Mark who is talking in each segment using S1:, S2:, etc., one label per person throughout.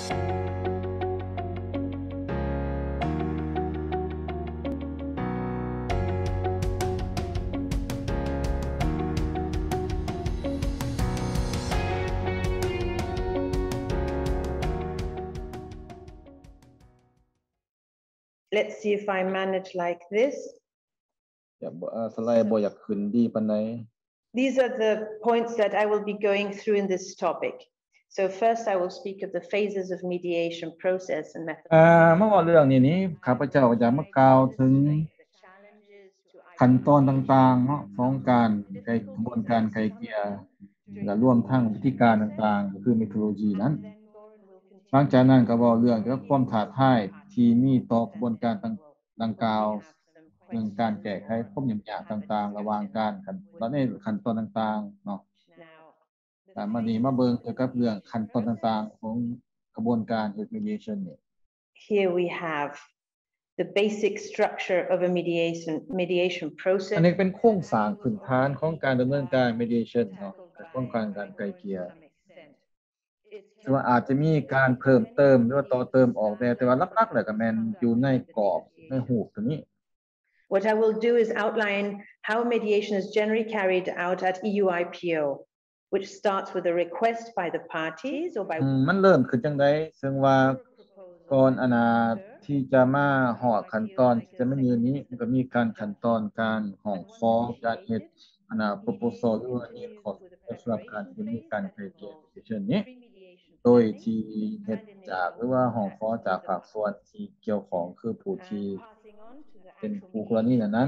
S1: Let's see if I manage like this.
S2: สไลด์บ่อยากขึ้นดีปานใด
S1: These are the points that I will be going through in this topic. So first I will speak of the phases of mediation process and method.
S2: เมื่อว่าเรื่องนี้ข้าพเจ้าจะมากล่าวถึงขั้นตอนต่างๆเนาะของการกระบวนการไกล่เกลี่ยและรวมทั้งวิธีการต่างๆก็คือ methodology นั้นหลังจากนั้นก็เว้าเรื่องเกี่ยวกับความท้าทายที่มีต่อกระบวนการดังกล่าวเรื่องการแก้ไขความยุ่งยากต่างๆระหว่างการในขั้นตอนต่างๆเนาะมานี้มาเบิ่งเกี่ยวกับเรื่องขั้นตอนต่างๆของกระบวนการ mediation นี่
S1: Here we have the basic structure of a mediation process.
S2: อันนี้เป็นโครงสร้างพื้นฐานของการดำเนินการ mediation เนาะของการไกล่เกลี่ยแต่ว่าอาจจะมีการเพิ่มเติมหรือว่าต่อเติมออกแต่ว่าหลักๆแล้วก็แม่นอยู่ในกรอบในรูปตัวนี้
S1: What I will do is outline how mediation is generally carried out at EU IPO, which starts with a request by the parties or by
S2: มันเริ่มขึ้นจังได๋ซึ่งว่าก่อนที่จะมาฮอดขั้นตอนที่จะมายืนนี้มันก็มีการขั้นตอนการห้องขอการเฮ็ดproposal หรือว่ายื่นขอสำหรับการที่มีการไกล่เกลี่ย mediation นี้โดยที่เฮ็ดจากหรือว่าห้องขอจากภาคส่วนที่เกี่ยวข้องคือผู้ที่เป็นคู่กรณีนั้น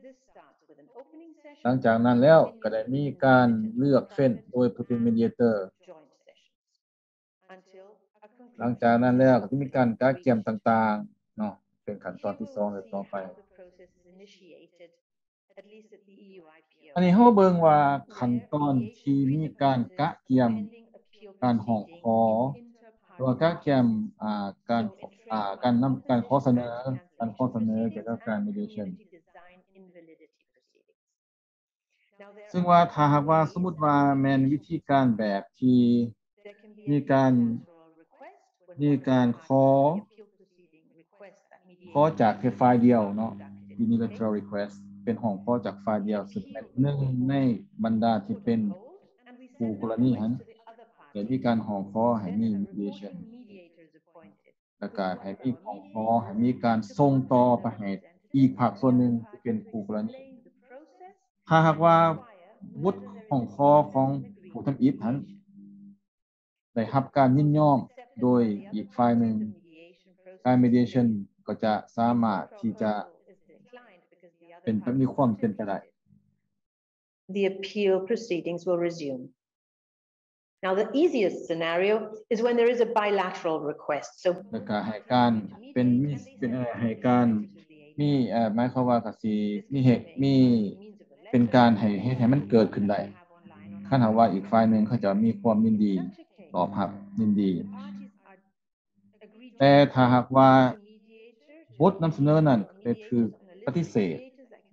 S2: หลังจากนั้นแล้วก็ได้มีการเลือกเฟ้นโดยผู้เป็น mediator หลังจากนั้นแล้วก็จะมีการเกี่ยมต่างๆเนาะเป็นขั้นตอนที่2และต่อไปอันนี้เฮาเบิ่งว่าขั้นตอนที่มีการเกี่ยมการห้องขอหรือว่าเกี่ยมการขอเสนอเกี่ยวกับการ mediation ซึ่งว่าถ้าหากว่าสมมุติว่าแม่นวิธีการแบบที่มีการขอจากแค่ฝ่ายเดียวเนาะ unilateral request เป็นห้องขอจากฝ่ายเดียวซึ่งเป็นหนึ่งในบรรดาที่เป็นคู่กรณีหั้นแต่มีการห้องขอให้มี mediation แล้วก็ให้มีห้องขอให้มีการส่งต่อไปให้อีกภาคส่วนหนึ่งที่เป็นคู่กรณีถ้าหากว่าวุฒิห้องขอของผู้ทำอิฐหั้นได้รับการยินยอมโดยอีกฝ่ายหนึ่งการ mediation ก็จะสามารถที่จะมีความเป็นไปได้
S1: The appeal proceedings will resume. Now, the easiest scenario is when there is a bilateral request. So
S2: ก็ให้การให้การมีหมายความว่าก็สิมีเป็นการให้มันเกิดขึ้นได้คันหากว่าอีกฝ่ายหนึ่งเขาจะมีความยินดีตอบรับยินดีแต่ถ้าหากว่าบทนำเสนอนั้นได้ถูกปฏิเสธ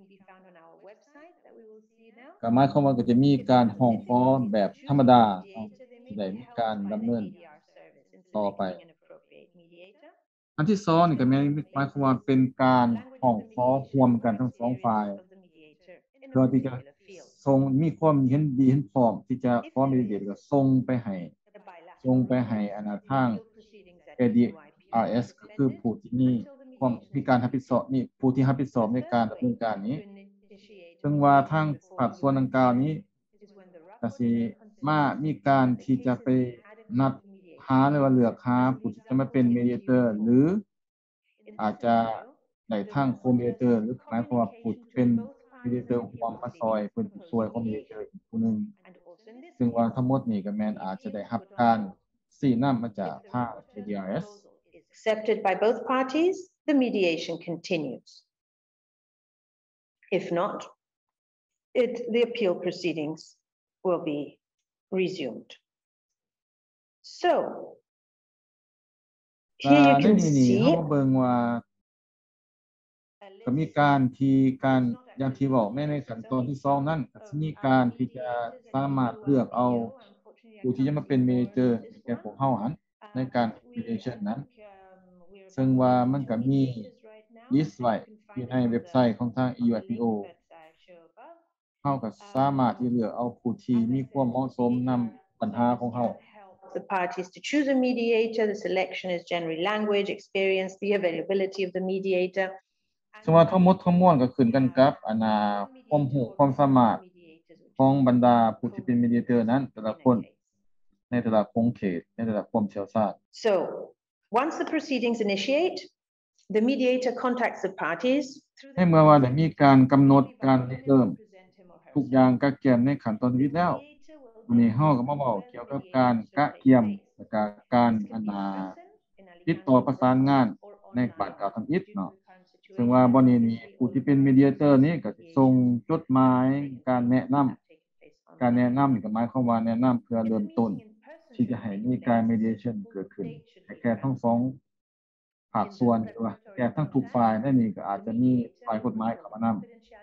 S2: ก็หมายความว่าก็จะมีการห้องขอแบบธรรมดาที่ได้มีการดำเนินต่อไปอันที่2นี่ก็หมายความว่าเป็นการห้องขอร่วมกันทั้ง2ฝ่ายเพื่อที่จะส่งมีความเห็นดีเห็นพร้อมที่จะขอ mediate ก็ส่งไปให้ทาง ADRS ก็คือผู้ที่มีการรับผิดชอบนี่ผู้ที่รับผิดชอบในการดำเนินการนี้ซึ่งว่าทางภาคส่วนดังกล่าวนี้ก็สิมีการที่จะไปนัดหาหรือว่าเลือกหาผู้ที่จะมาเป็น mediator หรืออาจจะได้ทาง co-mediator หรือหมายความว่าผู้เป็น mediator ร่วมมาซอยเป็นผู้ช่วยของ mediator อีกผู้นึงซึ่งว่าทั้งหมดนี้ก็แม่นอาจจะได้รับการชี้นำมาจากทาง ADRS
S1: accepted by both parties, the mediation continues. If not, the appeal proceedings will be resumed. So, here you can see
S2: เบิ่งว่าก็มีการอย่างที่บอกในขั้นตอนที่2นั้นก็สิมีการที่จะสามารถเลือกเอาผู้ที่จะมาเป็นเมเจอร์แก่พวกเฮาหั่นในการ mediation นั้นซึ่งว่ามันก็มีลิสต์ไว้อยู่ในเว็บไซต์ของทาง EUIPO เฮาก็สามารถที่เลือกเอาผู้ที่มีความเหมาะสมนำปัญหาของเฮา
S1: The parties to choose a mediator. The selection is generally language, experience, the availability of the mediator.
S2: ซึ่งว่าทั้งหมดทั้งมวลก็ขึ้นกันกับความรู้ความสามารถของบรรดาผู้ที่เป็น mediator นั้นแต่ละคนในแต่ละวงเขตในแต่ละความเชี่ยวชาญ
S1: So once the proceedings initiate, the mediator contacts the parties.
S2: ให้เมื่อว่าได้มีการกำหนดการเริ่มทุกอย่างกะเกียมในขั้นตอนวิธีแล้ววันนี้เฮาก็มาเว้าเกี่ยวกับการกะเกียมและก็การติดต่อประสานงานในบาดกล่าวทำอิฐเนาะซึ่งว่าบ่นี้นี่ผู้ที่เป็น mediator นี้ก็สิส่งจดหมายการแนะนำนี่ก็หมายความว่าแนะนำเพื่อเริ่มต้นที่จะให้มีการ mediation เกิดขึ้นให้แก่ทั้งสองภาคส่วนหรือว่าแก่ทั้งทุกฝ่ายนั่นนี่ก็อาจจะมีฝ่ายกฎหมายเข้ามานำ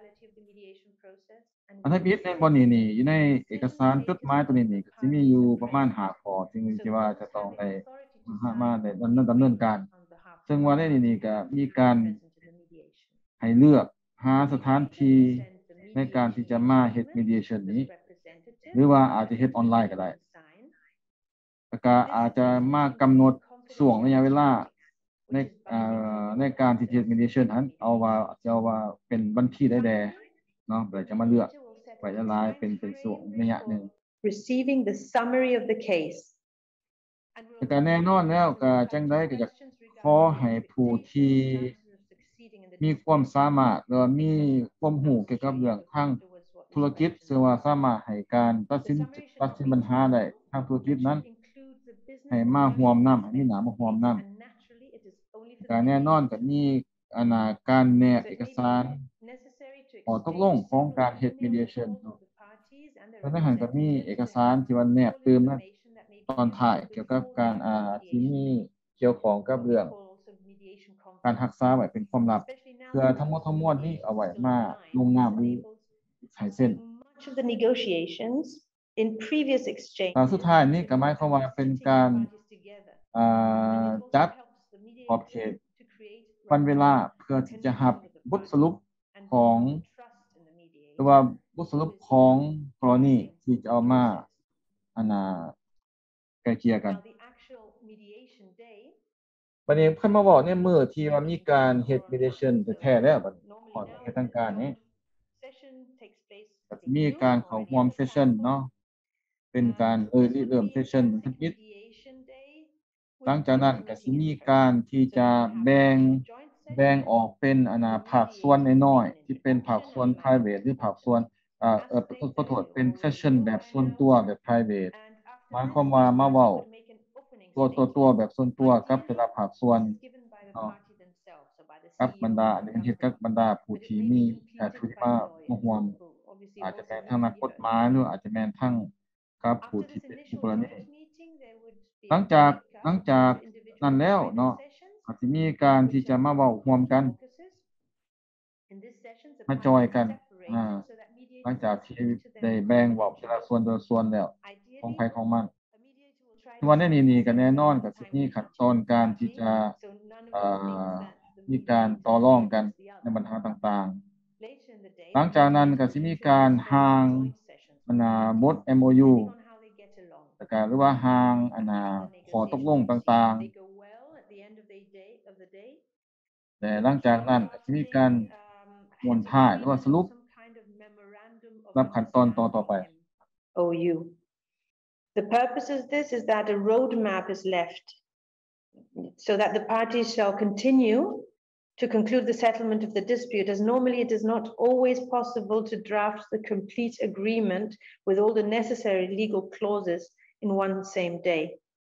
S2: อันที่ผิดในบ่นี้นี่อยู่ในเอกสารจดหมายตัวนี้นี่ก็สิมีอยู่ประมาณ5ข้อที่ว่าจะต้องได้มาได้ดำเนินการซึ่งว่าในนี้ก็มีการให้เลือกหาสถานที่ในการที่จะมาเฮ็ด mediation นี้หรือว่าอาจจะเฮ็ดออนไลน์ก็ได้แล้วก็อาจจะมากำหนดช่วงระยะเวลาในการที่เฮ็ด mediation นั้นเอาว่าเป็นวันที่ใดๆเนาะเพื่อจะมาเลือกไว้หลายๆเป็นช่วงระยะหนึ่ง
S1: Receiving the summary of the case.
S2: แต่ก็แน่นอนแล้วก็จังได๋ก็จะขอให้ผู้ที่มีความสามารถหรือมีความรู้เกี่ยวกับเรื่องทางธุรกิจซึ่งว่าสามารถให้การตัดสินปัญหาได้ทางธุรกิจนั้นให้มาร่วมนำให้มีหน้ามาร่วมนำก็แน่นอนก็มีการแนบเอกสารข้อตกลงของการเฮ็ด mediation เนาะแล้วในหันก็มีเอกสารที่ว่าแนบเติมนั้นตอนท้ายเกี่ยวกับการที่มีเกี่ยวข้องกับเรื่องการรักษาไว้เป็นความลับเพื่อทั้งหมดทั้งมวลนี้เอาไว้มาลงนามหรือให้เซ็น
S1: Much of the negotiations in previous exchange.
S2: สุดท้ายนี้ก็หมายความว่าเป็นการจัดขอบเขตวันเวลาเพื่อที่จะรับบทสรุปของหรือว่าบทสรุปของกรณีที่จะเอามาไกล่เกลี่ยกันบัดนี้เพิ่นมาบอกในมื้อที่ว่ามีการเฮ็ด mediation แท้ๆแล้วบัดขอเป็นทางการนี้ก็สิมีการเข้าร่วม session เนาะเป็นการเริ่ม session ทันทีหลังจากนั้นก็สิมีการที่จะแบ่งออกเป็นภาคส่วนน้อยๆที่เป็นภาคส่วน private หรือภาคส่วนขอโทษเป็น session แบบส่วนตัวแบบ private หมายความว่ามาเว้าตัวแบบส่วนตัวกับแต่ละภาคส่วนเนาะกับบรรดาอันนี้เฮ็ดกับบรรดาผู้ที่มีผู้ที่มาร่วมอาจจะแม่นทางนักกฎหมายหรืออาจจะแม่นทางกับผู้ที่เป็นคู่กรณีหลังจากนั้นแล้วเนาะก็สิมีการที่จะมาเว้าร่วมกันมาจอยกันหลังจากที่ได้แบ่งเว้าแต่ละส่วนแล้วของไผของมันวันนี้ก็แน่นอนก็สิมีขั้นตอนการที่จะมีการต่อรองกันในปัญหาต่างๆหลังจากนั้นก็สิมีการร่างบท MOU แล้วก็หรือว่าร่างข้อตกลงต่างๆและหลังจากนั้นก็สิมีการมวลท้ายหรือว่าสรุปรับขั้นตอนต่อไป
S1: OU. The purpose of this is that a roadmap is left so that the parties shall continue to conclude the settlement of the dispute, as normally it is not always possible to draft the complete agreement with all the necessary legal clauses in one same day.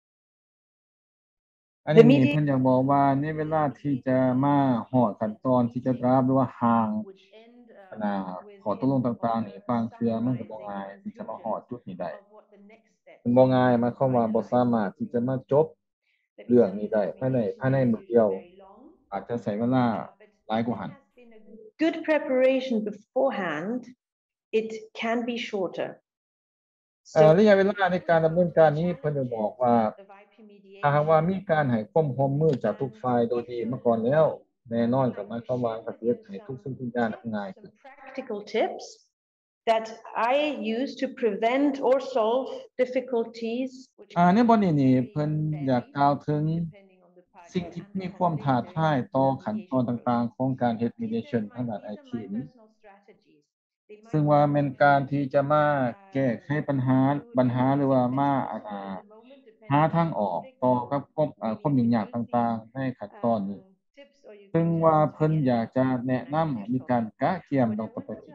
S2: อันนี้เพิ่นอยากบอกว่าในเวลาที่จะมาฮอดขั้นตอนที่จะดราฟหรือว่าร่างข้อตกลงต่างๆนี่บางเทื่อมันก็บ่ง่ายที่จะมาฮอดจุดนี้ได้มันบ่ง่ายหมายความว่าบ่สามารถที่จะมาจบเรื่องนี้ได้ภายในมื้อเดียวอาจจะใช้เวลาหลายกว่าหั้น
S1: Good preparation beforehand, it can be shorter.
S2: ระยะเวลาในการดำเนินการนี้เพิ่นได้บอกว่าถ้าหากว่ามีการให้ความร่วมมือจากทุกฝ่ายโดยดีมาก่อนแล้วแน่นอนก็หมายความว่าก็สิเฮ็ดให้ทุกสิ่งทุกอย่างง่ายขึ้น
S1: Practical tips that I use to prevent or solve difficulties.
S2: ในบทนี้นี่เพิ่นอยากกล่าวถึงสิ่งที่มีความท้าทายต่อขั้นตอนต่างๆของการเฮ็ด mediation ทางด้าน IT นี้ซึ่งว่าแม่นการที่จะมาแก้ไขปัญหาหรือว่ามาหาทางออกต่อกับความยุ่งยากต่างๆในขั้นตอนนี้ซึ่งว่าเพิ่นอยากจะแนะนำให้มีการกะเกลี่ยมดังต่อไปนี้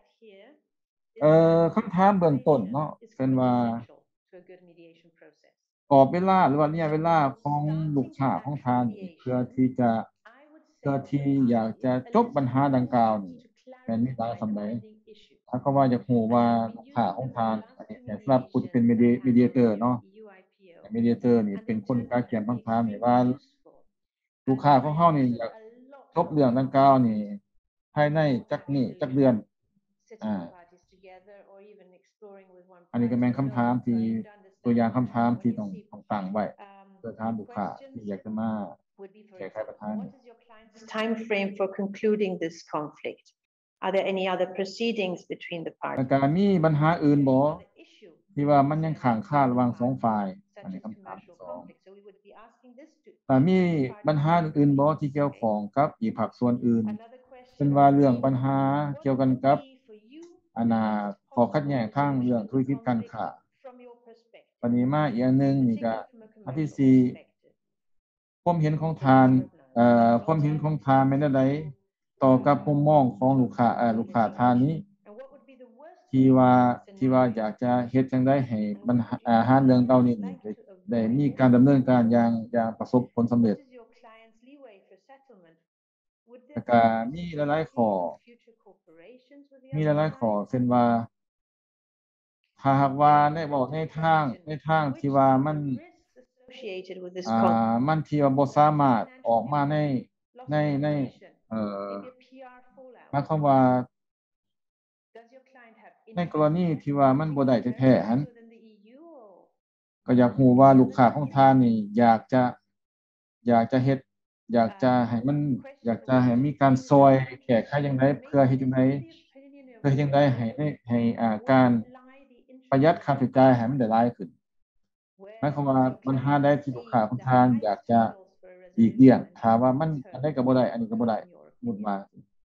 S2: คำถามเบื้องต้นเนาะเพิ่นว่ากรอบเวลาหรือว่าระยะเวลาของลูกค้าของทานเพื่อที่อยากจะจบปัญหาดังกล่าวนี่แม่นมีหลายส่ำใดถ้าก็ว่าอยากรู้ว่าลูกค้าของทานอันนี้สำหรับผู้ที่เป็น mediator เนาะ mediator นี่เป็นคนกลางเกลี่ยปัญหานี่ว่าลูกค้าของเฮานี่อยากจบเรื่องดังกล่าวนี่ภายในจักเดือนอันนี้ก็แม่นคำถามที่ตัวอย่างคำถามที่ต้องตั้งไว้เพื่อถามลูกค้าที่อยากจะมาแก้ไขปัญหา
S1: Time frame for concluding this conflict. Are there any other proceedings between the
S2: แล้ว
S1: parties?
S2: ก็มีปัญหาอื่นบ่ที่ว่ามันยังค้างคาระหว่าง2ฝ่ายอันนี้คำถามที่2แต่มีปัญหาอื่นบ่ที่เกี่ยวข้องกับอีกภาคส่วนอื่นเป็นว่าเรื่องปัญหาเกี่ยวกันกับข้อขัดแย้งทางเรื่องธุรกิจการค้าปานนี้มาอีกอันนึงนี่ก็อันที่4ความเห็นของทานความเห็นของทานแม่นใดต่อกับมุมมองของลูกค้าทานนี้ที่ว่าอยากจะเฮ็ดจังได๋ให้ปัญหาเรื่องเหล่านี้ได้มีการดำเนินการอย่างประสบผลสำเร็จแล้วก็มีหลายๆข้อเช่นว่าถ้าหากว่าได้บอกในทางที่ว่ามันที่ว่าบ่สามารถออกมาในหมายความว่าในกรณีที่ว่ามันบ่ได้แท้ๆหั่นก็อยากรู้ว่าลูกค้าของทานนี่อยากจะเฮ็ดอยากจะให้มีการซอยแก้ไขจังได๋เพื่อเฮ็ดจังได๋ให้การประหยัดค่าใช้จ่ายให้มันได้หลายขึ้นหมายความว่าปัญหาใดที่ลูกค้าของทานอยากจะหลีกเลี่ยงถ้าว่ามันอันใดก็บ่ได้อันนี้ก็บ่ได้สมมุติว่า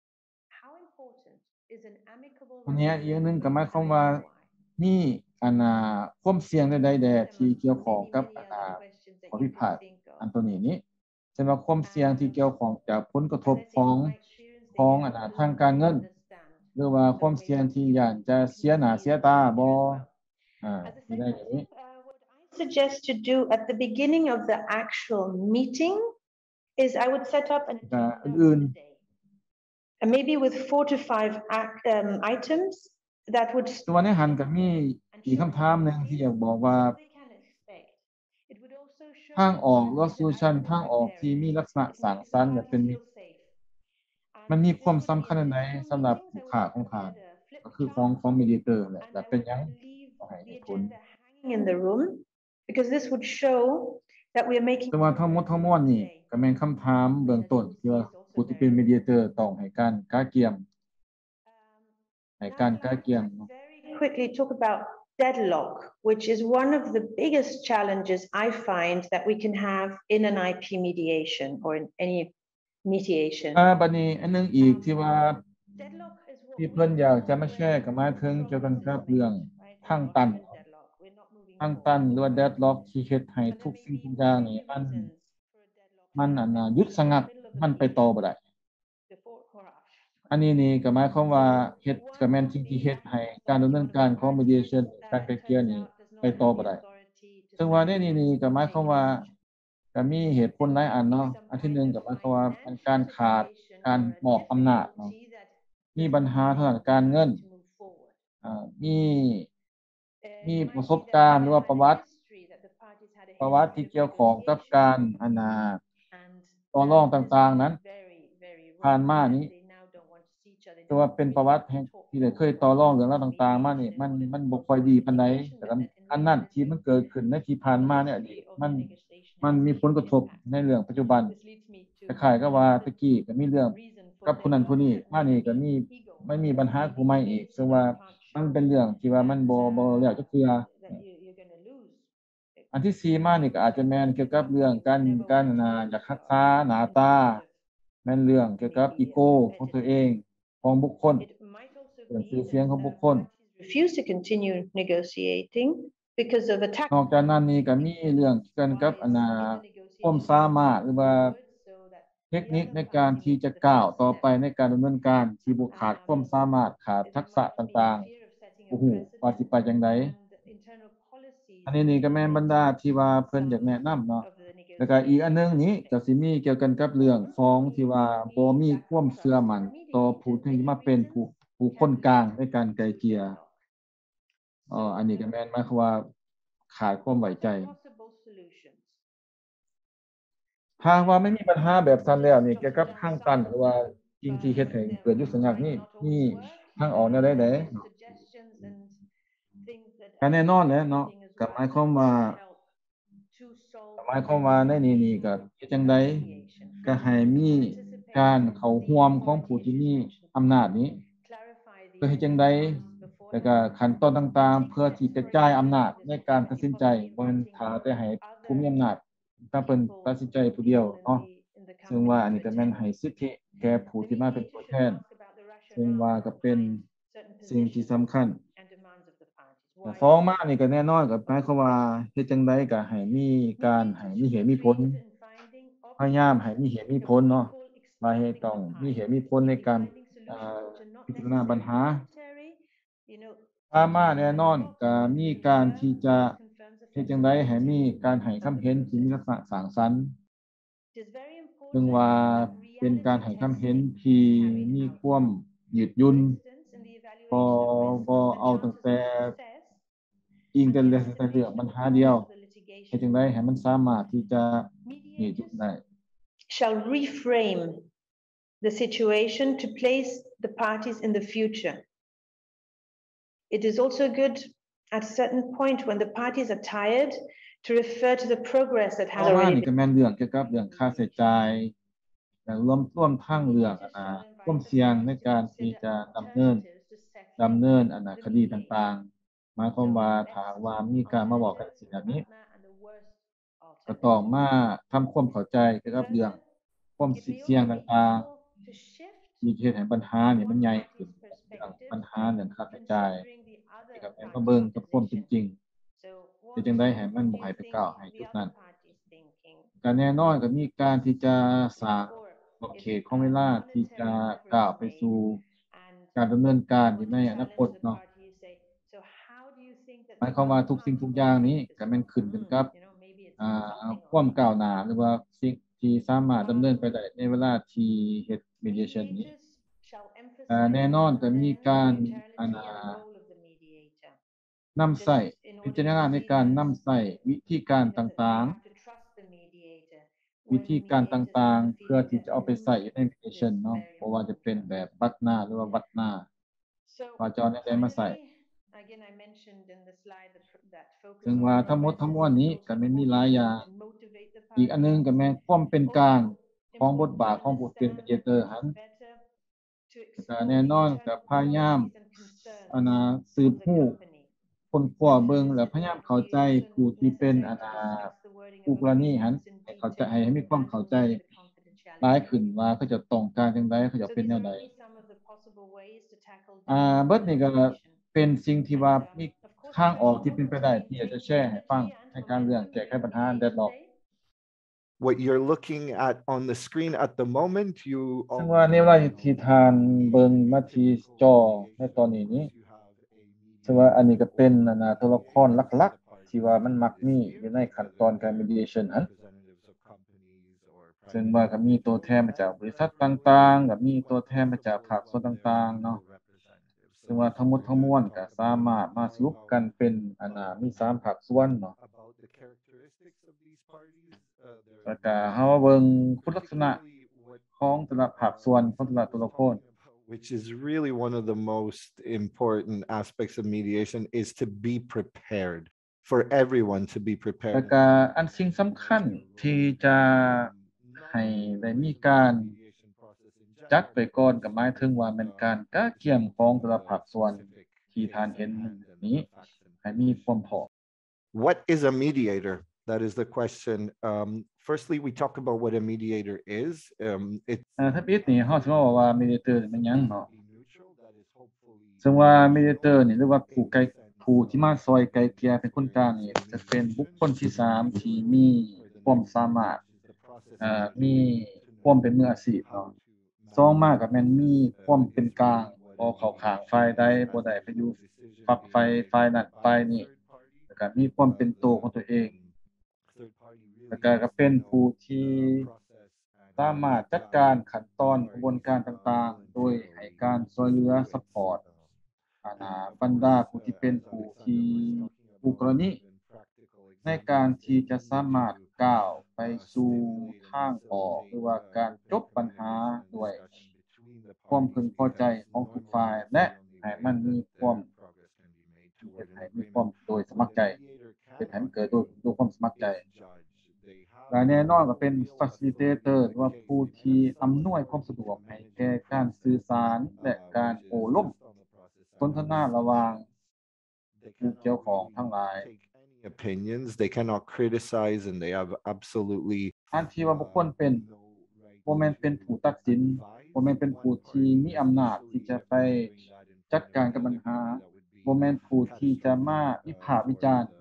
S2: อันนี้อีกอย่างนึงก็หมายความว่ามีความเสี่ยงใดๆที่เกี่ยวข้องกับข้อพิพาทอันตัวนี้เช่นว่าความเสี่ยงที่เกี่ยวข้องจากผลกระทบของทางการเงินหรือว่าความเสี่ยงที่ย่านจะเสียหน้าเสียตาบ่ที่ได้อย่างนี้
S1: Suggest to do at the beginning of the actual meeting is I would set up an maybe with 4 to 5 items that would
S2: ตัวในหันก็มีอีกคำถามนึงที่อยากบอกว่าทางออกหรือโซลูชันทางออกที่มีลักษณะสร้างสรรค์และเป็นมันมีความสำคัญในสำหรับลูกค้าของทานก็คือของ mediator แหละและเป็นหยังให้เหตุผล
S1: in the room because this would show that we are making
S2: แต่ว่าทั้งหมดทั้งมวลนี่ก็แม่นคำถามเบื้องต้นที่ว่าผู้ที่เป็น mediator ต้องให้การกะเกลี่ยม
S1: quickly talk about deadlock, which is one of the biggest challenges I find that we can have in an IP mediation or in any mediation.
S2: บัดนี้อันนึงอีกที่ว่าที่เพิ่นอยากจะมาแชร์ก็หมายถึงเกี่ยวกันกับเรื่องทางตันหรือว่า deadlock ที่เฮ็ดให้ทุกสิ่งทุกอย่างนี่มันหยุดชะงักมันไปต่อบ่ได้อันนี้นี่ก็หมายความว่าเฮ็ดก็แม่นสิ่งที่เฮ็ดให้การดำเนินการของ mediation การไกล่เกลี่ยนี่ไปต่อบ่ได้ซึ่งว่าในนี้ก็หมายความว่าก็มีเหตุผลหลายอันเนาะอันที่1ก็หมายความว่าเป็นการขาดการมอบอำนาจเนาะมีปัญหาทางด้านการเงินมีประสบการณ์หรือว่าประวัติที่เกี่ยวข้องกับการต่อรองต่างๆนั้นผ่านมานี้แต่ว่าเป็นประวัติแห่งที่ได้เคยต่อรองเรื่องราวต่างๆมานี่มันบ่ค่อยดีปานใดแต่ก็อันนั้นที่มันเกิดขึ้นในที่ผ่านมาเนี่ยอดีตมันมีผลกระทบในเรื่องปัจจุบันคล้ายๆกับว่าตะกี้ก็มีเรื่องกับผู้นั้นผู้นี้มานี่ก็มีไม่มีปัญหาผู้ใหม่อีกซึ่งว่ามันเป็นเรื่องที่ว่ามันบ่แล้วจักเทื่ออันที่สี่มานี่ก็อาจจะแม่นเกี่ยวกับเรื่องการอยากรักษาหน้าตาแม่นเรื่องเกี่ยวกับอีโกของตัวเองของบุคคลเรื่องชื่อเสียงของบุคคล
S1: refuse to continue negotiating because of attack
S2: นอกจากนั้นนี่ก็มีเรื่องเกี่ยวกับความสามารถหรือว่าเทคนิคในการที่จะก้าวต่อไปในการดำเนินการที่บ่ขาดความสามารถขาดทักษะต่างๆโอ้โหว่าสิไปจังไดอันนี้นี่ก็แม่นบรรดาที่ว่าเพิ่นอยากแนะนำเนาะแล้วก็อีกอันนึงนี้ก็สิมีเกี่ยวกันกับเรื่องของที่ว่าบ่มีความเชื่อมั่นต่อผู้ที่มาเป็นผู้คนกลางในการไกล่เกลี่ยอันนี้ก็แม่นหมายความว่าขาดความไว้ใจหากว่าไม่มีปัญหาแบบซั้นแล้วนี่เกี่ยวกับทางตันหรือว่าสิ่งที่เฮ็ดให้เกิดยุทธศาสตร์นี่ทางออกแนวใดเนาะก็แน่นอนแหละเนาะก็หมายความว่าในนี่ก็เฮ็ดจังไดก็ให้มีการเข้าร่วมของผู้ที่มีอำนาจนี้เพื่อเฮ็ดจังไดแล้วก็ขั้นตอนต่างๆเพื่อที่จะจ่ายอำนาจในการตัดสินใจบ่แม่นท่าแต่ให้ผู้มีอำนาจถ้าเพิ่นตัดสินใจผู้เดียวเนาะซึ่งว่าอันนี้ก็แม่นให้สิทธิแก่ผู้ที่มาเป็นตัวแทนซึ่งว่าก็เป็นสิ่งที่สำคัญฟ้องมานี่ก็แน่นอนก็หมายความว่าเฮ็ดจังไดก็ให้มีเหตุมีผลพยายามให้มีเหตุมีผลเนาะว่าให้ต้องมีเหตุมีผลในการพิจารณาปัญหาถ้ามาแน่นอนก็มีการที่จะเฮ็ดจังไดให้มีการให้ความเห็นที่มีลักษณะสร้างสรรค์ซึ่งว่าเป็นการให้ความเห็นที่มีความยืดหยุ่นบ่เอาตั้งแต่อิงแต่เรื่องปัญหาเดียวเฮ็ดจังไดให้มันสามารถที่จะยืดหยุ่นได้
S1: shall reframe the situation to place the parties in the future. It is also good at a certain point when the parties are tired to refer to the progress that has already
S2: นี่ก็แม่นเรื่องเกี่ยวกับเรื่องค่าใช้จ่ายและรวมทั้งเรื่องความเสี่ยงในการที่จะดำเนินคดีต่างๆหมายความว่าถ้าว่ามีการมาบอกกันสิ่งแบบนี้ก็ต้องมาทำความเข้าใจเกี่ยวกับเรื่องความเสี่ยงต่างๆที่เฮ็ดให้ปัญหานี่มันใหญ่ขึ้นเรื่องปัญหาเรื่องค่าใช้จ่ายที่ก็แม่นมาเบิ่งกับความเป็นจริงเฮ็ดจังได๋ให้มันบ่ให้ไปก้าวให้จุดนั้นก็แน่นอนก็มีการที่จะสร้างขอบเขตของเวลาที่จะก้าวไปสู่การดำเนินการที่ในอนาคตเนาะหมายความว่าทุกสิ่งทุกอย่างนี้ก็แม่นขึ้นกับความก้าวหน้าหรือว่าสิ่งที่สามารถดำเนินไปได้ในเวลาที่เฮ็ด mediation นี้แน่นอนก็มีการนำใช้พิจารณาในการนำใช้วิธีการต่างๆเพื่อที่จะเอาไปใช้ใน mediation เนาะเพราะว่าจะเป็นแบบบัดหน้าหรือว่าวัดหน้าว่าจะเอาแนวใดมาใช้ซึ่งว่าทั้งหมดทั้งมวลนี้ก็แม่นมีหลายอย่างอีกอันนึงก็แม่นความเป็นกลางของบทบาทของผู้เป็น mediator หั้นก็แน่นอนก็พยายามสืบรู้ค้นคว้าเบิ่งแล้วพยายามเข้าใจผู้ที่เป็นผู้กรณีหั้นให้เข้าใจให้มีความเข้าใจหลายขึ้นว่าเขาจะต้องการจังไดเขาจะเป็นแนวใดเบิดนี่ก็เป็นสิ่งที่ว่ามีทางออกที่เป็นไปได้ที่อยากจะแชร์ให้ฟังในการเรื่องแก้ไขปัญหาdeadlock
S3: What you're looking at on the screen at the moment, you
S2: ซึ่งว่าในเวลาที่ทานเบิ่งมาที่จอในตอนนี้ซึ่งว่าอันนี้ก็เป็นตัวละครหลักๆที่ว่ามันมักมีอยู่ในขั้นตอนการ mediation หั้นซึ่งว่าก็มีตัวแทนมาจากบริษัทต่างๆก็มีตัวแทนมาจากภาคส่วนต่างๆเนาะซึ่งว่าทั้งหมดทั้งมวลก็สามารถมาสรุปกันเป็นมี3ภาคส่วนเนาะแล้วก็เฮาเบิ่งคุณลักษณะของแต่ละภาคส่วนของแต่ละตัวละคร
S3: which is really one of the most important aspects of mediation, is to be prepared, for everyone to be
S2: แล้ว
S3: prepared.
S2: ก็อันสิ่งสำคัญที่จะให้ได้มีการจัดไปก่อนก็หมายถึงว่าเป็นการกะเกี่ยมของแต่ละภาคส่วนที่ท่านเห็นนี้ให้มีความพร้อม
S3: What is a mediator? That is the question. Firstly, we talk about what a mediator is. It's
S2: ถ้าปิดนี่เฮาสิมาบอกว่า mediator นี่มันหยังเนาะซึ่งว่า mediator นี่หรือว่าผู้ที่มาซอยไกล่เกลี่ยเป็นคนกลางนี่จะเป็นบุคคลที่3ที่มีความสามารถมีความเป็นมืออาชีพเนาะสองมาก็แม่นมีความเป็นกลางบ่เข้าข้างฝ่ายใดบ่ได้ไปอยู่ฝักฝ่ายนั้นฝ่ายนี้แล้วก็มีความเป็นตัวของตัวเองแล้วก็เป็นผู้ที่สามารถจัดการขั้นตอนกระบวนการต่างๆโดยให้การช่วยเหลือซัพพอร์ตบรรดาผู้ที่เป็นผู้กรณีในการที่จะสามารถก้าวไปสู่ทางออกหรือว่าการจบปัญหาด้วยความพึงพอใจของทุกฝ่ายและให้มันมีความโดยสมัครใจเป็นให้มันเกิดโดยความสมัครใจและแน่นอนก็เป็น facilitator หรือว่าผู้ที่อำนวยความสะดวกให้แก่การสื่อสารและการโอ้ร่วมสนทนาระหว่างผู้เกี่ยวข้องทั้งหลาย
S3: opinions. They cannot criticize, and they have absolutely
S2: อันที่ว่าบุคคลเป็นบ่แม่นเป็นผู้ตัดสินบ่แม่นเป็นผู้ที่มีอำนาจที่จะไปจัดการกับปัญหาบ่แม่นผู้ที่จะมาวิพากษ์วิจารณ์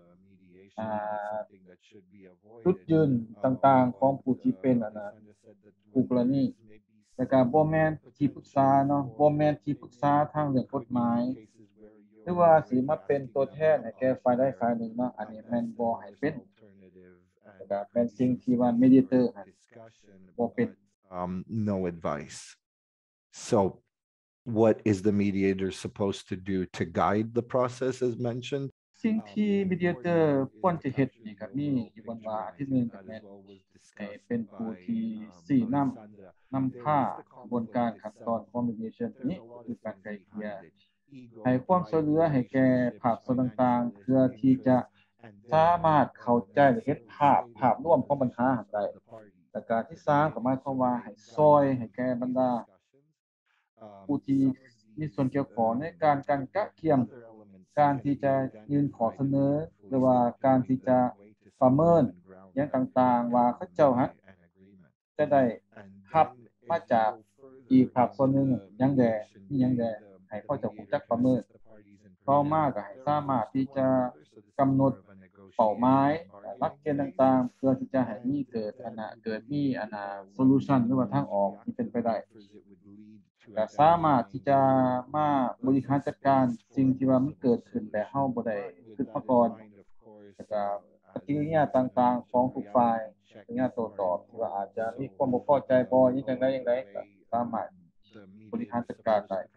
S2: จุดยืนต่างๆของผู้ที่เป็นผู้กรณีแล้วก็บ่แม่นที่ปรึกษาเนาะบ่แม่นที่ปรึกษาทางเรื่องกฎหมายหรือว่าสิมาเป็นตัวแทนให้แก่ฝ่ายใดฝ่ายหนึ่งเนาะอันนี้แม่นบ่ให้เป็นแล้วก็เป็นสิ่งที่ว่า mediator บ่เป็น
S3: no advice. So, what is the mediator supposed to do to guide the process, as mentioned?
S2: สิ่งที่ mediator ควรจะเฮ็ดนี่ก็มีอยู่บนว่าที่หนึ่งก็แม่นให้เป็นผู้ที่ชี้นำพากระบวนการขั้นตอนของ mediation นี้คือการไกล่เกลี่ยให้ความช่วยเหลือให้แก่ภาคส่วนต่างๆเพื่อที่จะสามารถเข้าใจและเห็นภาพรวมของปัญหาได้และการที่3ก็หมายความว่าให้ช่วยให้แก่บรรดาผู้ที่มีส่วนเกี่ยวข้องในการกะเกี่ยมการที่จะยื่นขอเสนอหรือว่าการที่จะประเมินอย่างต่างๆว่าเขาเจ้าจะได้รับมาจากอีกภาคส่วนหนึ่งอย่างใดมีอย่างใดให้เขาเจ้ารู้จักประเมินต่อมาก็ให้สามารถที่จะกำหนดเป้าหมายหลักเกณฑ์ต่างๆเพื่อที่จะให้มีเกิดมีsolution หรือว่าทางออกที่เป็นไปได้ก็สามารถที่จะมาบริหารจัดการสิ่งที่ว่ามันเกิดขึ้นแต่เฮาบ่ได้คิดมาก่อนแล้วก็ปฏิกิริยาต่างๆของทุกฝ่ายปฏิกิริยาโต้ตอบที่ว่าอาจจะมีความบ่พอใจบ่อย่างใดก็สามารถบริหารจัดการได้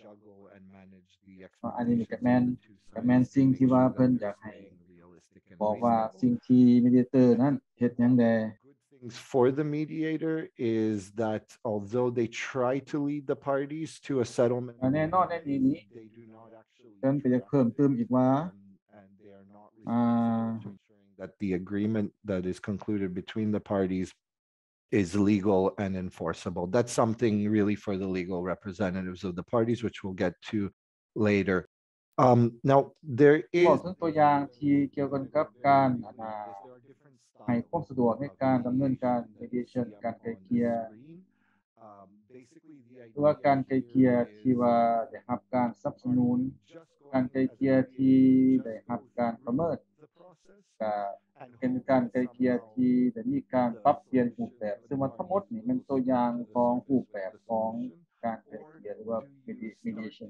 S2: อันนี้ก็แม่นสิ่งที่ว่าเพิ่นอยากให้บอกว่าสิ่งที่ mediator นั้นเฮ็ดหยังแด
S3: For the mediator is that although they try to lead the parties to a settlement,
S2: แน่นอนในนี้เพิ่นก็จะเพิ่มเติมอีกว่า
S3: that the agreement that is concluded between the parties is legal and enforceable. That's something really for the legal representatives of the parties, which we'll get to later. Now there is
S2: ตัวอย่างที่เกี่ยวกันกับการให้ความสะดวกในการดำเนินการ mediation การไกล่เกลี่ยหรือว่าการไกล่เกลี่ยที่ว่าได้รับการสนับสนุนการไกล่เกลี่ยที่ได้รับการประเมินก็เป็นการไกล่เกลี่ยที่ได้มีการปรับเปลี่ยนรูปแบบซึ่งว่าทั้งหมดนี่เป็นตัวอย่างของรูปแบบของการไกล่เกลี่ยหรือว่า mediation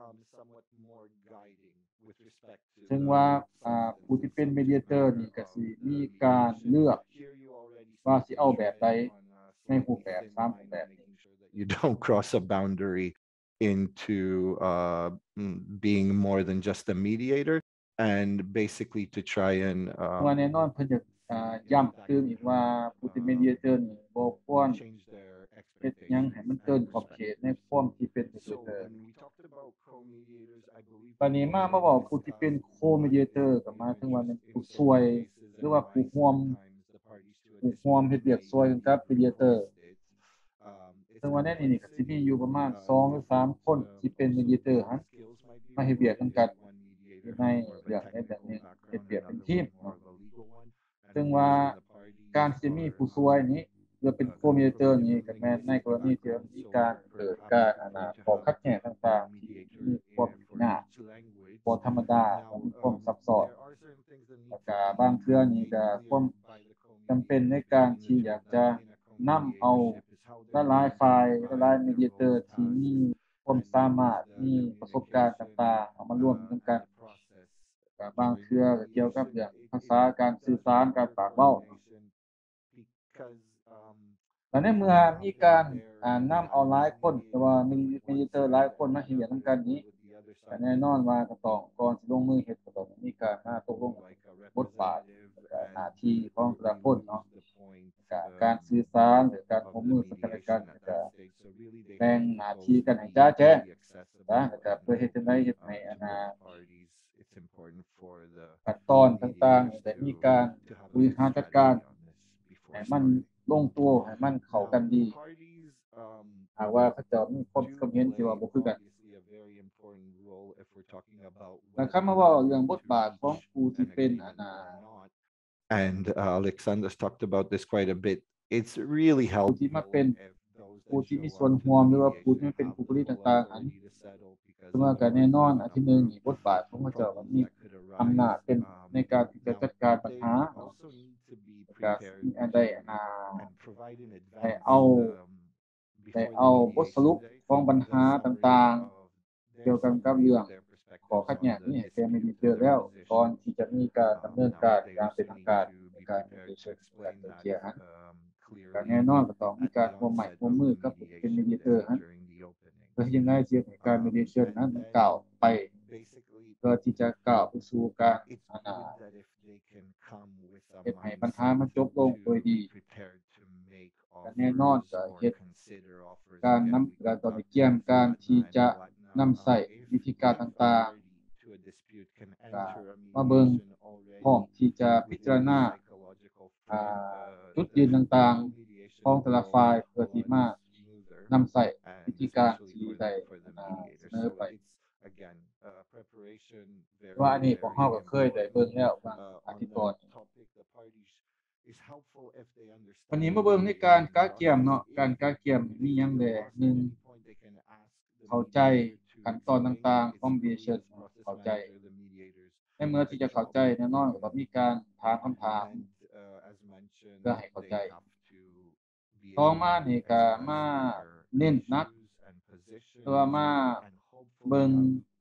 S2: ซึ่งว่าผู้ที่เป็น mediator นี่ก็สิมีการเลือกว่าสิเอาแบบใดในรูปแบบ3รูปแบบนี้
S3: You don't cross a boundary into being more than just a mediator, and basically to try and
S2: ว่าแน่นอนเพิ่นจะย้ำเติมอีกว่าผู้ที่ mediator นี่บ่ควรเฮ็ดหยังให้มันเกินขอบเขตในความที่เป็น
S3: So
S2: mediator
S3: when we talked about co-mediators, I believe
S2: บัดนี้มาเว้าผู้ที่เป็น co-mediator ก็หมายถึงว่าเป็นผู้ช่วยหรือว่าผู้ร่วมเฮ็ดเวียกช่วยกันกับ mediator ซึ่งว่าในนี้ก็สิมีอยู่ประมาณ2หรือ3คนที่เป็น mediator หั่นมาเฮ็ดเวียกกันอยู่ในเรื่องในแบบนี้เฮ็ดเวียกเป็นทีมเนาะซึ่งว่าการที่จะมีผู้ช่วยนี้หรือเป็น co-mediator นี้ก็แม่นในกรณีที่มีการเกิดการข้อขัดแย้งต่างๆที่มีความยากบ่ธรรมดามีความซับซ้อนแล้วก็บางเทื่อนี้ก็ความจำเป็นในการที่อยากจะนำเอาหลายๆฝ่ายหลายๆ mediator ที่มีความสามารถมีประสบการณ์ต่างๆเอามาร่วมกันก็บางเทื่อก็เกี่ยวกับเรื่องภาษาการสื่อสารการปากเว้าและในเมื่อมีการนำเอาหลายคนแต่ว่ามี mediator หลายคนมาเฮ็ดนำกันนี้ก็แน่นอนว่าก็ต้องก่อนสิลงมือเฮ็ดก็ต้องมีการตกลงบทบาทหน้าที่ของแต่ละคนเนาะการสื่อสารหรือการร่วมมือซึ่งกันและกันก็แบ่งหน้าที่กันให้ชัดแจ้งนะแล้วก็เพื่อเฮ็ดจังได๋เฮ็ดให้ขั้นตอนต่างๆได้มีการบริหารจัดการให้มันลงตัวให้มันเข้ากันดีหากว่าเขาเจ้ามีความเห็นที่ว่าบ่คือกันแล้วคำมาเว้าเรื่องบทบาทของผู้ที่เป็น
S3: And Alexander's talked about this quite a bit. It's really
S2: ผู้ที่
S3: helpful
S2: มาเป็น
S3: if those
S2: ผู้ที่มีส่วนร่วมหรือว่าผู้ที่มาเป็นผู้บริหารต่างๆซึ่งว่าก็แน่นอนอันที่หนึ่งนี่บทบาทของเขาเจ้าก็มีอำนาจเป็นในการที่จะจัดการปัญหาเนาะก็มีอันใดได้เอาบทสรุปของปัญหาต่างๆเกี่ยวกับเรื่องขอขัดแย้งนี้ให้แก่ mediator แล้วก่อนที่จะมีการดำเนินการอย่างเป็นทางการในการ mediation การไกล่เกลี่ยนั้นก็แน่นอนก็ต้องมีการร่วมมือกับผู้เป็น mediator นั้นเพื่อยังไงที่จะให้การ mediation นั้นมันก้าวไปเพื่อที่จะก้าวไปสู่การเฮ็ดให้ปัญหามันจบลงโดยดีก็แน่นอนก็เฮ็ดการต่อไปเกี่ยมการที่จะนำใช้วิธีการต่างๆก็มาเบิ่งพร้อมที่จะพิจารณาจุดยืนต่างๆของแต่ละฝ่ายเพื่อที่มานำใช้วิธีการที่ได้เสนอไปว่าอันนี้พวกเราก็เคยได้เบิ่งแล้วบางอาทิตย์ก่อนวันนี้มาเบิ่งในการกาเกี่ยมเนาะการกาเกี่ยมมีหยังแด่1เข้าใจขั้นตอนต่างๆของ mediation เข้าใจในเมื่อที่จะเข้าใจแน่นอนก็ต้องมีการถามคำถามเพื่อให้เข้าใจต่อมานี่ก็มาเน้นหนักตัวมาเบิ่ง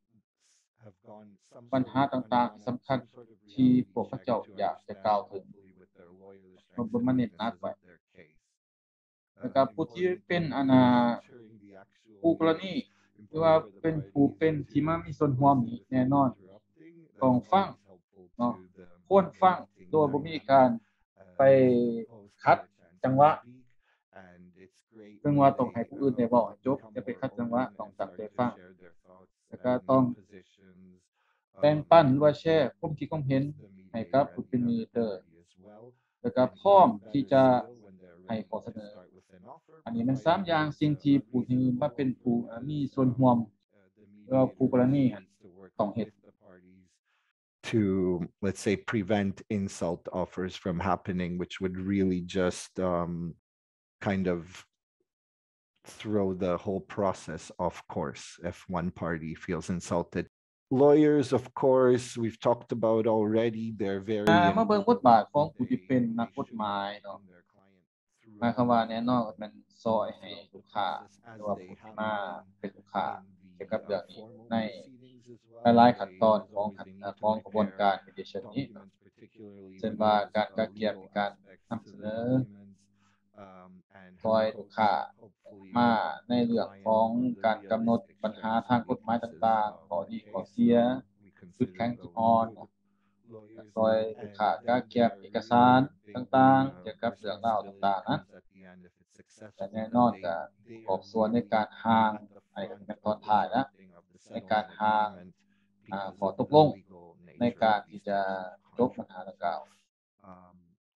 S2: ปัญหาต่างๆที่สำคัญที่พวกเขาเจ้าอยากจะกล่าวถึงมาเน้นหนักไว้แล้วก็ผู้ที่เป็นผู้กรณีหรือว่าเป็นผู้เป็นที่มามีส่วนร่วมนี่แน่นอนต้องฟังเนาะควรฟังโดยบ่มีการไปขัดจังหวะซึ่งว่าต้องให้ผู้อื่นได้เว้าให้จบอย่าไปขัดจังหวะต้องตั้งใจฟังแล้วก็ต้องแบ่งปันหรือว่าแชร์ความคิดความเห็นให้กับผู้เป็น mediator แล้วก็พร้อมที่จะให้ข้อเสนออันนี้มัน3อย่างสิ่งที่ผู้ที่มาเป็นผู้มีส่วนร่วมหรือว่าผู้กรณีต้องเฮ็ด
S3: to, let's say, prevent insult offers from happening, which would really just kind of throw the whole process off course if one party feels insulted. Lawyers, of course, we've talked about already, they're very
S2: มาเบิ่งบทบาทของผู้ที่เป็นนักกฎหมายเนาะหมายความว่าแน่นอนมันซอยให้ลูกค้าหรือว่าผู้ที่มาเป็นลูกค้าเกี่ยวกับเรื่องนี้ในหลายๆขั้นตอนของกระบวนการ mediation นี้เช่นว่าการกาเกี่ยมการนำเสนอซอยลูกค้ามาในเรื่องของการกำหนดปัญหาทางกฎหมายต่างๆข้อดีข้อเสียจุดแข็งจุดอ่อนซอยลูกค้ากาเกี่ยมเอกสารต่างๆเกี่ยวกับเรื่องราวต่างๆนั้นแต่
S3: successful
S2: แน่
S3: that
S2: นอน
S3: they
S2: ก็
S3: they
S2: ประกอบ
S3: are
S2: ส่วนในการ
S3: really
S2: ห่าง
S3: at the
S2: ไอ้
S3: front
S2: ใน
S3: of
S2: ตอน
S3: the
S2: ท้ายนะ
S3: drafting of the
S2: ในการ
S3: settlement
S2: ห่าง
S3: agreement
S2: ข้อ
S3: because
S2: ต
S3: of
S2: ก
S3: the
S2: ลง
S3: legal
S2: ใน
S3: nature
S2: กา
S3: of
S2: ร ที่
S3: these
S2: จะ
S3: types
S2: จ
S3: of
S2: บปัญหา ดังกล่าว
S3: contracts.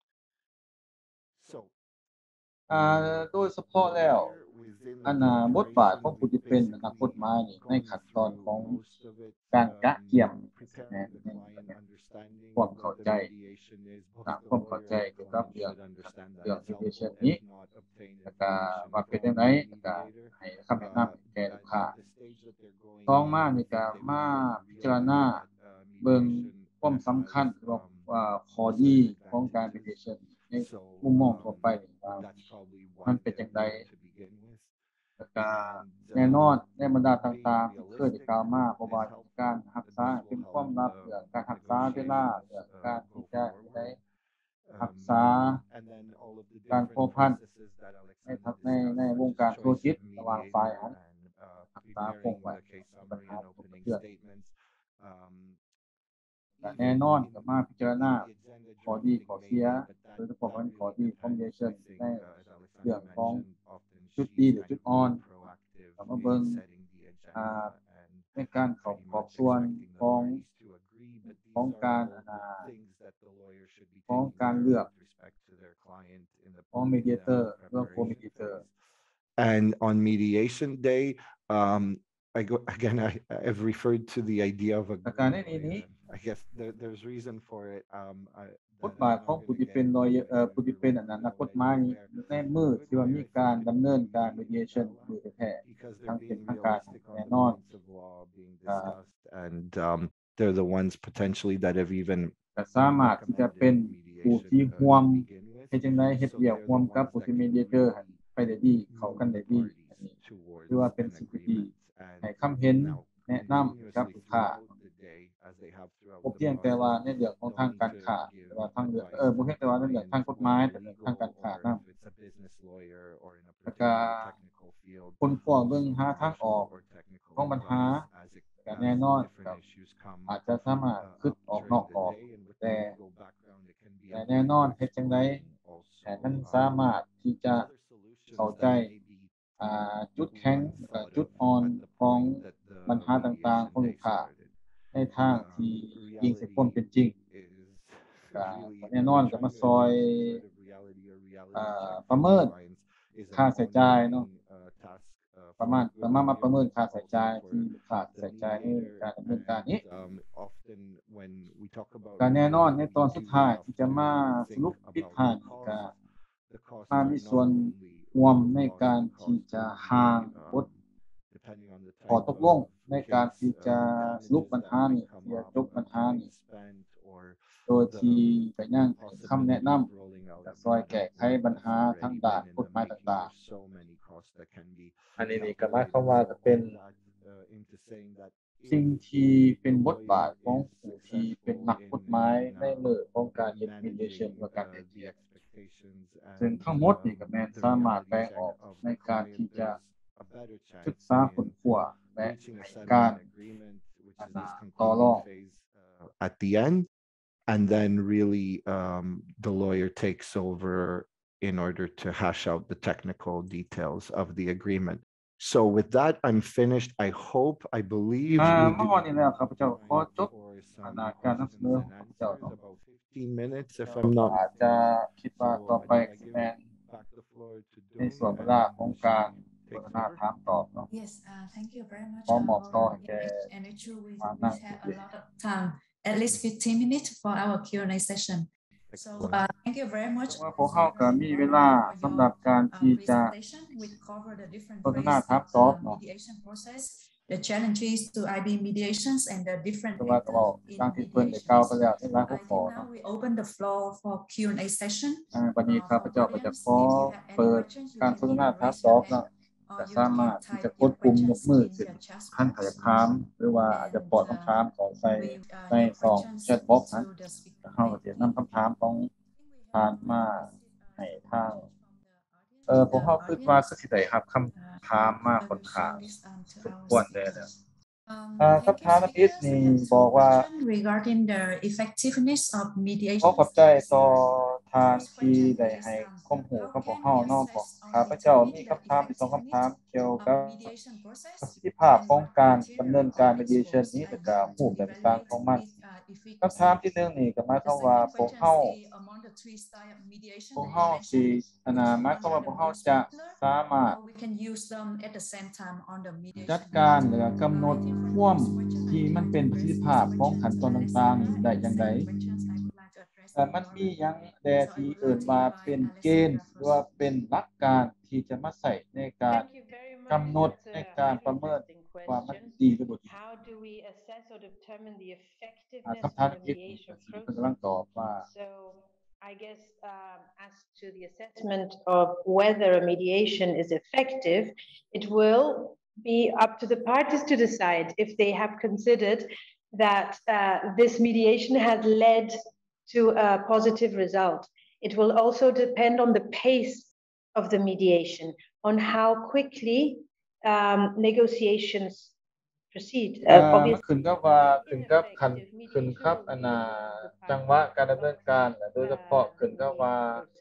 S3: So
S2: โดยเฉพาะแล้ว
S3: within
S2: อั
S3: the
S2: นน่ะบทบาทของ
S3: corporation
S2: ผู้ ที่เป็น นัก
S3: basically
S2: กฎหมายนี่ ใน
S3: gone
S2: ขั้นตอน
S3: through
S2: ของ
S3: most of it
S2: การ กะเกี่ยม
S3: preparing the client understanding
S2: ความ
S3: what
S2: เข้า
S3: the
S2: ใจ
S3: mediation is. Both
S2: ตาม
S3: the
S2: ความ เข้า
S3: lawyer
S2: ใจ
S3: and the
S2: เกี่ยวกับ
S3: client
S2: เรื่อง
S3: should understand that
S2: เรื่อง
S3: it's
S2: mediation
S3: helpful
S2: นี้
S3: if not obtain
S2: แล้วก็
S3: information
S2: ว่าเป็นจั่
S3: from
S2: งใด
S3: the
S2: ก็
S3: mediator.
S2: ให้คำแนะนำแก่ลูกค้า
S3: At the stage that they're going
S2: ต่อมา
S3: in,
S2: นี่ก็
S3: they
S2: มา
S3: will
S2: พิจารณา
S3: realize
S2: เบิ่ง
S3: mediation
S2: ความ
S3: has
S2: สำคัญ ว่า ข้อ ดี
S3: specific
S2: ของการ
S3: advantages.
S2: mediation ใน
S3: So
S2: มุมมองทั่วไปนี่ว่า
S3: that's probably
S2: มั
S3: why
S2: นเป็น
S3: they're
S2: จั่งใด
S3: there to begin with.
S2: แล้วก็
S3: And
S2: แน่นอน ในบรรดา
S3: being
S2: ต่าง ๆ ที่เคยได้
S3: realistic
S2: กล่าวมา
S3: is
S2: บ่ว่าจะการ
S3: helpful.
S2: รักษา
S3: This
S2: เป็น
S3: will
S2: ความ
S3: help
S2: ลับ เรื่องการรักษาเวลา เรื่อง
S3: negotiations
S2: การที่
S3: go
S2: จะได้
S3: forward.
S2: รักษา
S3: And then all of the
S2: การ
S3: different
S2: พัวพัน
S3: processes that
S2: ใน
S3: Alexander
S2: ใน
S3: discussed,
S2: ใน
S3: such
S2: วง
S3: as
S2: การ ธุร
S3: choice
S2: กิจ
S3: of
S2: ระหว่างฝ่าย
S3: mediator
S2: หัน
S3: and
S2: รักษาคง
S3: preparing
S2: ไว้
S3: the case
S2: ปัญ
S3: summary
S2: หา
S3: and
S2: ทุก
S3: opening
S2: เรื่อง
S3: statements.
S2: ก็แน่นอน ก็มาพิจารณา
S3: In the agenda
S2: ข้อดี
S3: drafting
S2: ข้อเสีย
S3: maybe, but
S2: โดยเฉพาะเป็นข้อดี ของ
S3: really
S2: mediation
S3: depends. I
S2: ใน
S3: think, as
S2: เรื่อง
S3: Alexander
S2: ของ
S3: mentioned, often
S2: จุด
S3: she's
S2: ดี หรือ
S3: kind
S2: จุด
S3: of
S2: อ่อน
S3: more proactive
S2: ก็มา
S3: in
S2: เบิ่ง
S3: setting the
S2: อ่า
S3: agenda and
S2: ในการขอบ
S3: pretty
S2: ขอบ
S3: much
S2: ส่วน
S3: expecting
S2: ข
S3: the
S2: อง
S3: parties to agree. But
S2: ของ
S3: these
S2: กา
S3: are
S2: ร
S3: all things that the lawyer should be
S2: ของ
S3: taking
S2: การ
S3: care
S2: เลือ
S3: of
S2: ก
S3: with respect to their client in the
S2: ของ
S3: pre-exam
S2: mediator เรื่อง
S3: preparation
S2: co-mediator
S3: phase. And on mediation day, again, I've referred to the idea of a
S2: แต่การ
S3: group
S2: ในนี้
S3: lawyer. I guess there's reason for it.
S2: บทบาทของผู้ที่เป็น lawyer ผู้ที่เป็นนักกฎหมายนี่ในมือที่ว่ามีการดำเนินการ mediation มือแท้
S3: because
S2: ทั้ง
S3: they're
S2: เป็น
S3: being
S2: ทางการ
S3: realistic
S2: แน่
S3: on
S2: น
S3: the
S2: อน
S3: points of law being discussed, and they're the ones potentially that have even
S2: ก็สามารถที่จะเป็นผู้ที่ร่วมเฮ็ดจังได๋เฮ็ดเวียกร่วมกับผู้ที่ mediator ให้ไปได้ดี เข้ากันได้ดี อันนี้ถือว่าเป็นสิ่งที่ดี ให้คำเห็นแนะนำกับลูกค้า บ่เพียงแต่ว่าในเรื่องของทางการค้าแต่ว่าทางเรื่องบ่เพียงแต่ว่าในเรื่องทางกฎหมายแต่เรื่องทางการค้านำ แล้วก็คนพวกเบิ่งหาทางออกของปัญหาก็แน่นอนครับอาจจะสามารถคิดออกนอกกรอบแต่แน่นอนเฮ็ดจังได๋ให้มันสามารถที่จะเข้าใจจุดแข็งจุดอ่อนของปัญหาต่างๆของลูกค้าในทางที่อิงใส่ความเป็นจริงก็แน่นอนก็มาซอยประเมินค่าใช้จ่ายเนาะมาประเมินค่าใช้จ่ายที่ลูกค้าใช้จ่ายในการดำเนินการนี้ก็แน่นอนในตอนสุดท้ายที่จะมาสรุปปิดท้ายนี่ก็มามีส่วนร่วมในการที่จะห่างบทข้อตกลงในการที่จะสรุปปัญหานี้ที่จะจบปัญหานี้โดยที่ก็ยังให้คำแนะนำก็ซอยแก้ไขปัญหาทางด้านกฎหมายต่างๆอันนี้นี่ก็หมายความว่าก็เป็นสิ่งที่เป็นบทบาทของผู้ที่เป็นนักกฎหมายในมือของการเฮ็ด mediation ว่าการเฮ็ดเวียกซึ่งทั้งหมดนี่ก็แม่นสามารถแบ่งออกในการที่จะศึกษาค้นคว้าและให้การต่อรอง
S3: at the end, and then really the lawyer takes over in order to hash out the technical details of the agreement. So with that, I'm finished. I hope, I believe
S2: เมื่อวานนี้แล้วข้าพเจ้าขอจบการนำเสนอของข้าพเจ้าเนาะ
S3: 15 minutes, if I'm not
S2: อาจจะคิดว่าต่อไปสิแม่นในส่วนเวลาของการสนทนาถามตอบเนาะ
S4: Yes, thank you very much.
S2: ขอมอบต่อให้แก่
S4: And actually, we
S2: มานั่ง
S4: have a lot of time, at least 15 minutes for our Q&A session. So thank you very much.
S2: ว่าพวกเขาก็มีเวลาสำหรับการที่จะ
S4: presentation. We cover the different
S2: สนทนา
S4: phases
S2: ถาม
S4: of
S2: ตอบ
S4: the
S2: เนาะ
S4: mediation process, the challenges to IB mediations, and the different
S2: แต่ว่าก็บอก
S4: methods in
S2: ตั้งที่เพิ่นได้กล่าวไป
S4: mediations.
S2: แล้วในหลาย
S4: I
S2: หัว
S4: think
S2: ข้อ
S4: now
S2: เนาะ
S4: we open the floor for Q&A session.
S2: วันนี้ข้าพ
S4: For
S2: เจ้าก็จะ
S4: audience,
S2: ขอ
S4: if you have any
S2: เปิด
S4: questions, you
S2: การส
S4: can
S2: นทนา
S4: either
S2: ถาม
S4: raise
S2: ตอ
S4: your
S2: บเนาะ
S4: hand, or
S2: ก็
S4: you
S2: สามารถ
S4: can
S2: ที่จะ
S4: type
S2: ก
S4: your
S2: ดปุ่มยก
S4: questions
S2: มือ
S4: in
S2: ขึ้น
S4: the chat
S2: ท่านใคร
S4: box.
S2: อยากถามหรือว่าอาจจะปลดคำถามของใส่
S4: With
S2: ใน
S4: your
S2: ช่อง
S4: questions
S2: chat box นะ
S4: to the speaker.
S2: เขาก็จะนำคำถามของท่านมาให้ทางพวกเขาคิดว่าคือสิได้รับคำถามมาค่อนข้างสมควรแน่แล้วคำถามที่นี่บอกว่า
S4: regarding the effectiveness of
S2: ขอ
S4: mediation
S2: ขอบใจต่อทานที่ได้ให้ข้อมูลกับพวกเฮาเนาะบอกข้าพเจ้ามีคำถามสองคำถามเกี่ยวกับประสิทธิภาพของการดำเนินการ mediation นี้และก็รูปแบบต่างๆของมันคำถามที่หนึ่งนี่ก็หมายความว่าพวกเฮาสิหมายความว่าพวกเฮาจะสามารถจัดการหรือกำหนดความที่มันเป็นประสิทธิภาพของขั้นตอนต่างๆได้อย่างไรมันมีหยังแดที่เอิ้นว่าเป็นเกณฑ์หรือว่าเป็นหลักการที่จะมาใช้ในการกำหนดในการประเมินว่ามันดีหรือบ่ดีคำถามที่เพิ่นกำลังตอบว่า
S1: I guess as to the assessment of whether a mediation is effective, it will be up to the parties to decide if they have considered that this mediation has led to a positive result. It will also depend on the pace of the mediation, on how quickly negotiations proceed.
S2: ขึ้นกับว่าขึ้นกับจังหวะการดำเนินการโดยเฉพาะขึ้นกับว่า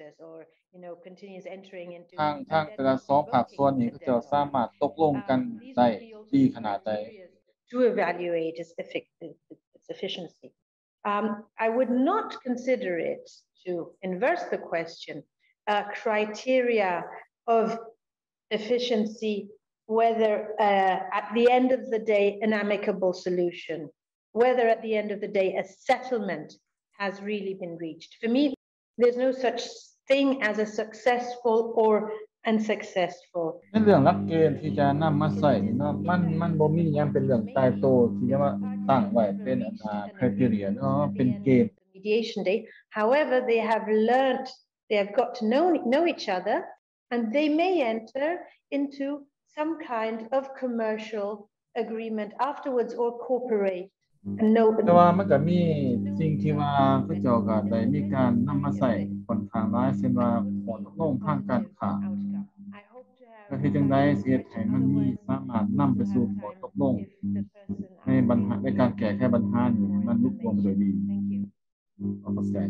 S2: ทางแต่ละสองภาคส่วนนี้เขาจะสามารถตกลงกันได้ดีขนาดใด
S1: to evaluate its efficiency. I would not consider it, to inverse the question, a criteria of efficiency, whether at the end of the day an amicable solution, whether at the end of the day a settlement has really been reached. For me, there's no such thing as a successful or unsuccessful.
S2: ในเรื่องหลักเกณฑ์ที่จะนำมาใส่เนาะมันบ่มีหยังเป็นเรื่องตายตัวที่จะมาตั้งไว้เป็นcriteria เนาะเป็นเกณฑ์
S1: mediation day. However, they have learned, they have got to know each other, and they may enter into some kind of commercial agreement afterwards or cooperate.
S2: แต่ว่ามันก็มีสิ่งที่ว่าเขาเจ้าก็ได้มีการนำมาใส่ค่อนข้างหลายเช่นว่าข้อตกลงทางการค้าก็คือจังได๋สิเฮ็ดให้มันมีสามารถนำไปสู่ข้อตกลงในปัญหาในการแก้ไขปัญหานี้มันลุล่วงโดยดีขอบใจ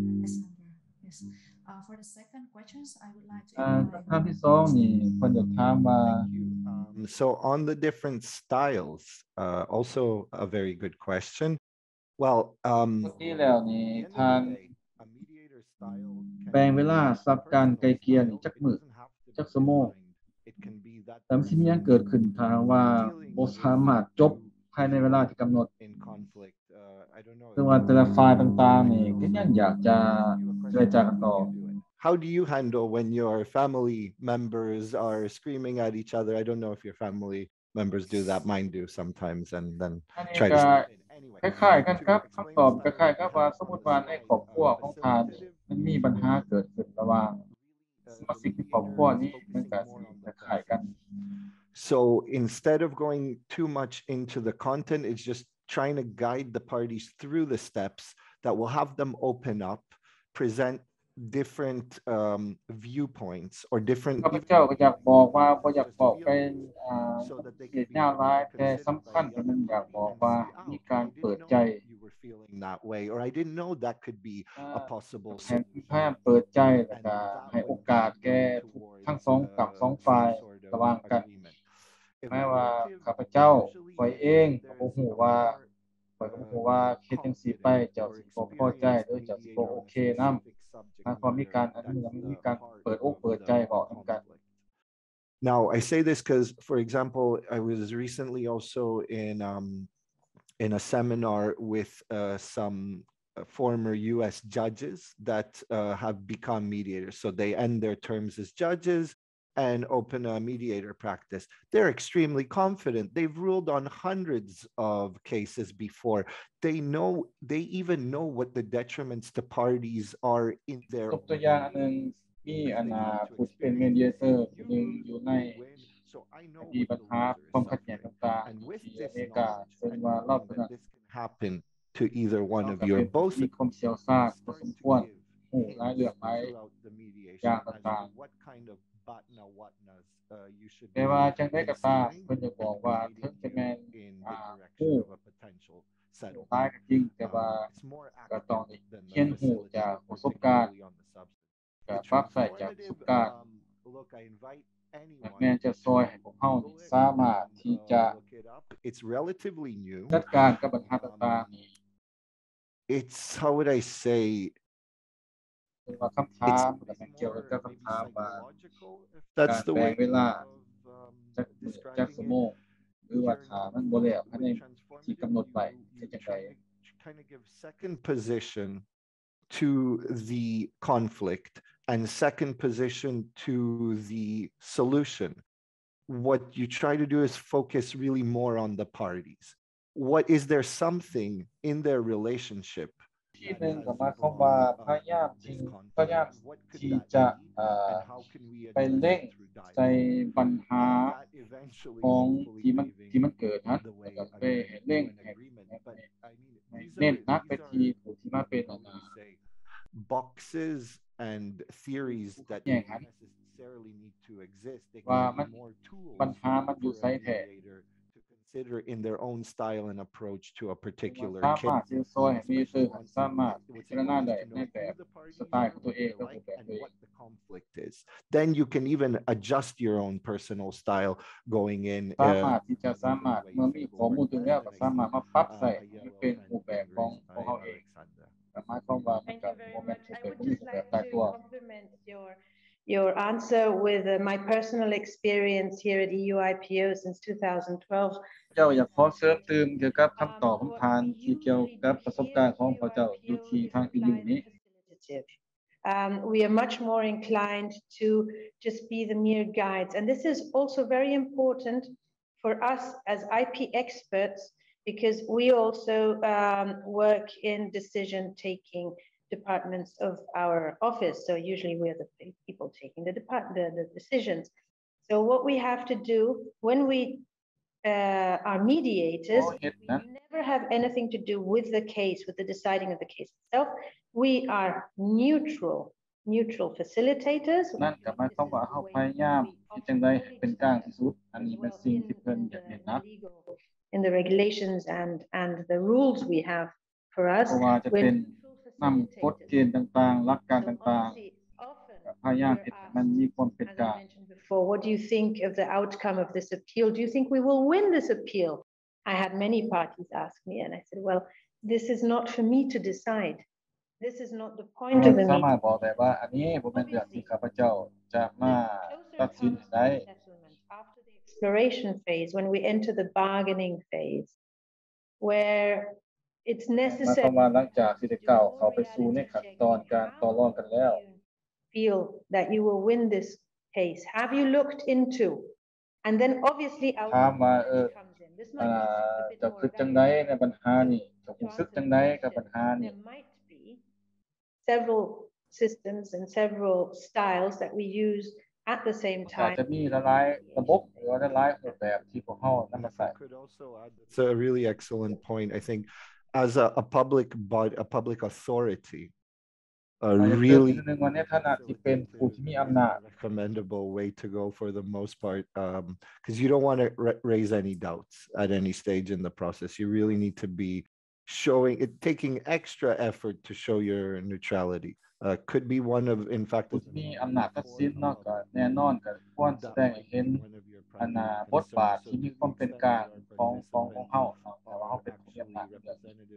S4: For the second questions, I would like to
S2: คำที่สองนี่เพิ่นจะถามว่า
S3: So on the different styles, also a very good question. Well,
S2: เมื่อกี้แล้วนี่ทางแบ่งเวลาสำหรับการไกล่เกลี่ยนี่จักมื้อจักชั่วโมงแต่มันสิมีหยังเกิดขึ้นถ้าว่าบ่สามารถจบภายในเวลาที่กำหนดซึ่งว่าแต่ละฝ่ายต่างๆนี่ก็ยังอยากจะเจรจากันต่อ
S3: How do you handle when your family members are screaming at each other? I don't know if your family members do that. Mine do sometimes, and then try to.
S2: คล้ายๆกันครับคำตอบคล้ายๆกับว่าสมมุติว่าในครอบครัวของท่านมันมีปัญหาเกิดขึ้นระหว่างสมาชิกในครอบครัวนี้มันก็สิคล้ายๆกัน
S3: So instead of going too much into the content, it's just trying to guide the parties through the steps that will have them open up, present different viewpoints or different
S2: ข้าพเจ้าก็อยากบอกว่าบ่อยากบอกเป็นยาวหลายแต่สำคัญที่มันอยากบอกว่ามีการเปิดใจ
S3: you were feeling that way or I didn't know that could be a possible
S2: พยายามเปิดใจแล้วก็ให้โอกาสแก่ทั้งสองฝ่ายระหว่างกันแม้ว่าข้าพเจ้าข้อยเองก็บ่ฮู้ว่าข้อยก็บ่ฮู้ว่าเฮ็ดจังซี่ไปเจ้าสิบ่พอใจหรือเจ้าสิบ่โอเคนำพอมีการมีการเปิดอกเปิดใจเว้านำกัน
S3: Now I say this because for example I was recently also in a seminar with some former US judges that have become mediators so they end their terms as judges and open a mediator practice. They're extremely confident. They've ruled on hundreds of cases before. They even know what the detriments to parties are in their
S2: ตัวอย่างอันนึงมีผู้ที่เป็น mediator ผู้นึงอยู่ในมีปัญหาความขัดแย้งต่างๆที่อเมริกาซึ่งว่าเราเพิ่น
S3: this can happen to either one of you or both
S2: มีความเชี่ยวชาญพอสมควรฮู้หลายเรื่องหลายอย่างต่างๆแต่ว่าจังได๋ก็ตามเพิ่นจะบอกว่าถึงจะแม่น
S3: the
S2: Ah,
S3: direction
S2: oh.
S3: of a potential
S2: ตาย
S3: settlement.
S2: ก็จริงแต่ว่า
S3: It's more
S2: ก็ต้อง
S3: active than
S2: เขียน
S3: the
S2: หูจาก
S3: facilitator,
S2: ประสบการณ์
S3: particularly on the substance.
S2: ก็
S3: The
S2: ปรับใส่จากประสบการณ์
S3: look, I invite
S2: แม่น
S3: anyone
S2: จะซอยให้พวกเรานี่สามารถที่จะ
S3: look it up. It's relatively new.
S2: จัดการกับปัญหาต่างๆนี่
S3: It's, how would I say,
S2: เป็นว่าคำถา
S3: it's
S2: มก็เป็นเกี่ยวกับ
S3: more
S2: คำ
S3: maybe
S2: ถามว่า
S3: psychological, if that's the
S2: การแบ่
S3: way
S2: งเวลา
S3: of
S2: จักมื้อจัก
S3: describing
S2: ชั่ว
S3: it.
S2: โมงหรือว่าถ้ามันบ่แล้วภายใน
S3: With
S2: ที่
S3: transformative,
S2: กำหนดไว้
S3: you
S2: จะจังได๋
S3: try to kind of give second position to the conflict and second position to the solution. What you try to do is focus really more on the parties. What is there something in their relationship
S2: ที่หนึ่งก็หมายความว่าพยายามที่ที่จะไปเร่งใส่ปัญหาของที่มันเกิดนะแล้วก็ไปเร่งให้เน้นหนักไปที่ผู้ที่มาเป็น
S3: boxes and theories that
S2: Yeah,
S3: don't necessarily need to exist. They
S2: ว่า
S3: can
S2: มัน
S3: be more tools
S2: ปัญหามันอยู่
S3: for
S2: ไส
S3: a
S2: แท้
S3: mediator to consider in their own style and approach to a particular
S2: สามารถ
S3: case.
S2: ที่จะซอยให้มีสื่อ
S3: Once
S2: สามารถ
S3: what's
S2: พิจารณา
S3: important
S2: ได้
S3: is to
S2: ใน
S3: know
S2: แบบ
S3: who the parties
S2: สไตล์
S3: are,
S2: ของตัว
S3: what
S2: เอง
S3: they
S2: และรู
S3: like,
S2: ปแบบ
S3: and
S2: ตัวเอง
S3: what the conflict is. Then you can even adjust your own personal style going in.
S2: สามารถที่จะสามารถเมื่อมีข้อมูลตรงนี้ก็สามารถมาปรับใส่ให้เป็นรูปแบบของเราเองแต่หมายความว่ามัน
S1: Thank
S2: ก็
S1: you very
S2: บ่แม่น
S1: much. I
S2: เป็น
S1: would
S2: รูป
S1: just
S2: แบบ
S1: like
S2: ตายตัว
S1: to complement your answer with my personal experience here at EU IPO since 2012.
S2: เจ้าอยากขอเสริมเติมเกี่ยวกับคำตอบของทานที่เกี่ยวกับประสบการณ์ของพระเจ้าอยู่ที่ทาง EU นี้
S1: We are much more inclined to just be the mere guides. And this is also very important for us as IP experts, because we also work in decision-taking departments of our office. So usually we're the people taking the decisions. So what we have to do when we are mediators, we never have anything to do with the case, with the deciding of the case itself. We are neutral facilitators.
S2: นั่นก็หมายความว่าเราพยายามที่จังได๋ให้เป็นกลางที่สุดอันนี้เป็นสิ่งที่เพิ่นอยากเน้นนะ
S1: In the regulations and the rules we have for us,
S2: เพราะว่าจะเป็นนำกฎเกณฑ์ต่างๆหลักการต่างๆพยายามเฮ็ดให้มันมีความเป็น
S1: as
S2: กลา
S1: I
S2: ง
S1: mentioned before, what do you think of the outcome of this appeal? Do you think we will win this appeal? I had many parties ask me, and I said, well, this is not for me to decide. This is not the point of the
S2: สามารถ
S1: meeting.
S2: บอกได้ว่าอันนี้บ่แม่นเรื่องที่ข้าพเจ้าจะมาตัดสินได้
S1: After the exploration phase, when we enter the bargaining phase, where it's
S2: หมายความ
S1: necessary
S2: ว่าหลังจากที่ได้ก้าวเข้าไปสู่ในขั้นตอนการต่อรองกันแล้ว
S1: feel that you will win this case. Have you looked into? And then obviously our
S2: ถามว่า
S1: comes in. This might be a bit
S2: จะ
S1: more
S2: คิดจังได๋
S1: elaborate.
S2: ในปัญหานี้จะรู้สึกจังได๋กับปัญหานี้
S1: There might be several systems and several styles that we use at the same
S2: อาจ
S1: time.
S2: จะมีหลายๆระบบหรือว่าหลายๆรูปแบบที่พวกเรานำมาใส่
S3: Could also add, it's a really excellent point. I think as a public authority, really
S2: นึงว่าในฐานะที่เป็นผู้ที่มีอำนาจ
S3: recommendable way to go for the most part, because you don't want to raise any doubts at any stage in the process. You really need to be taking extra effort to show your neutrality. Could be one of, in fact,
S2: ผู้ที่มีอำนาจตัดสินเนาะก็แน่นอนก็ควรแสดงให้เห็นบทบาทที่มีความเป็นกลางของเฮาเนาะแต่ว่าเฮาเป็นผู้มีอำนาจก็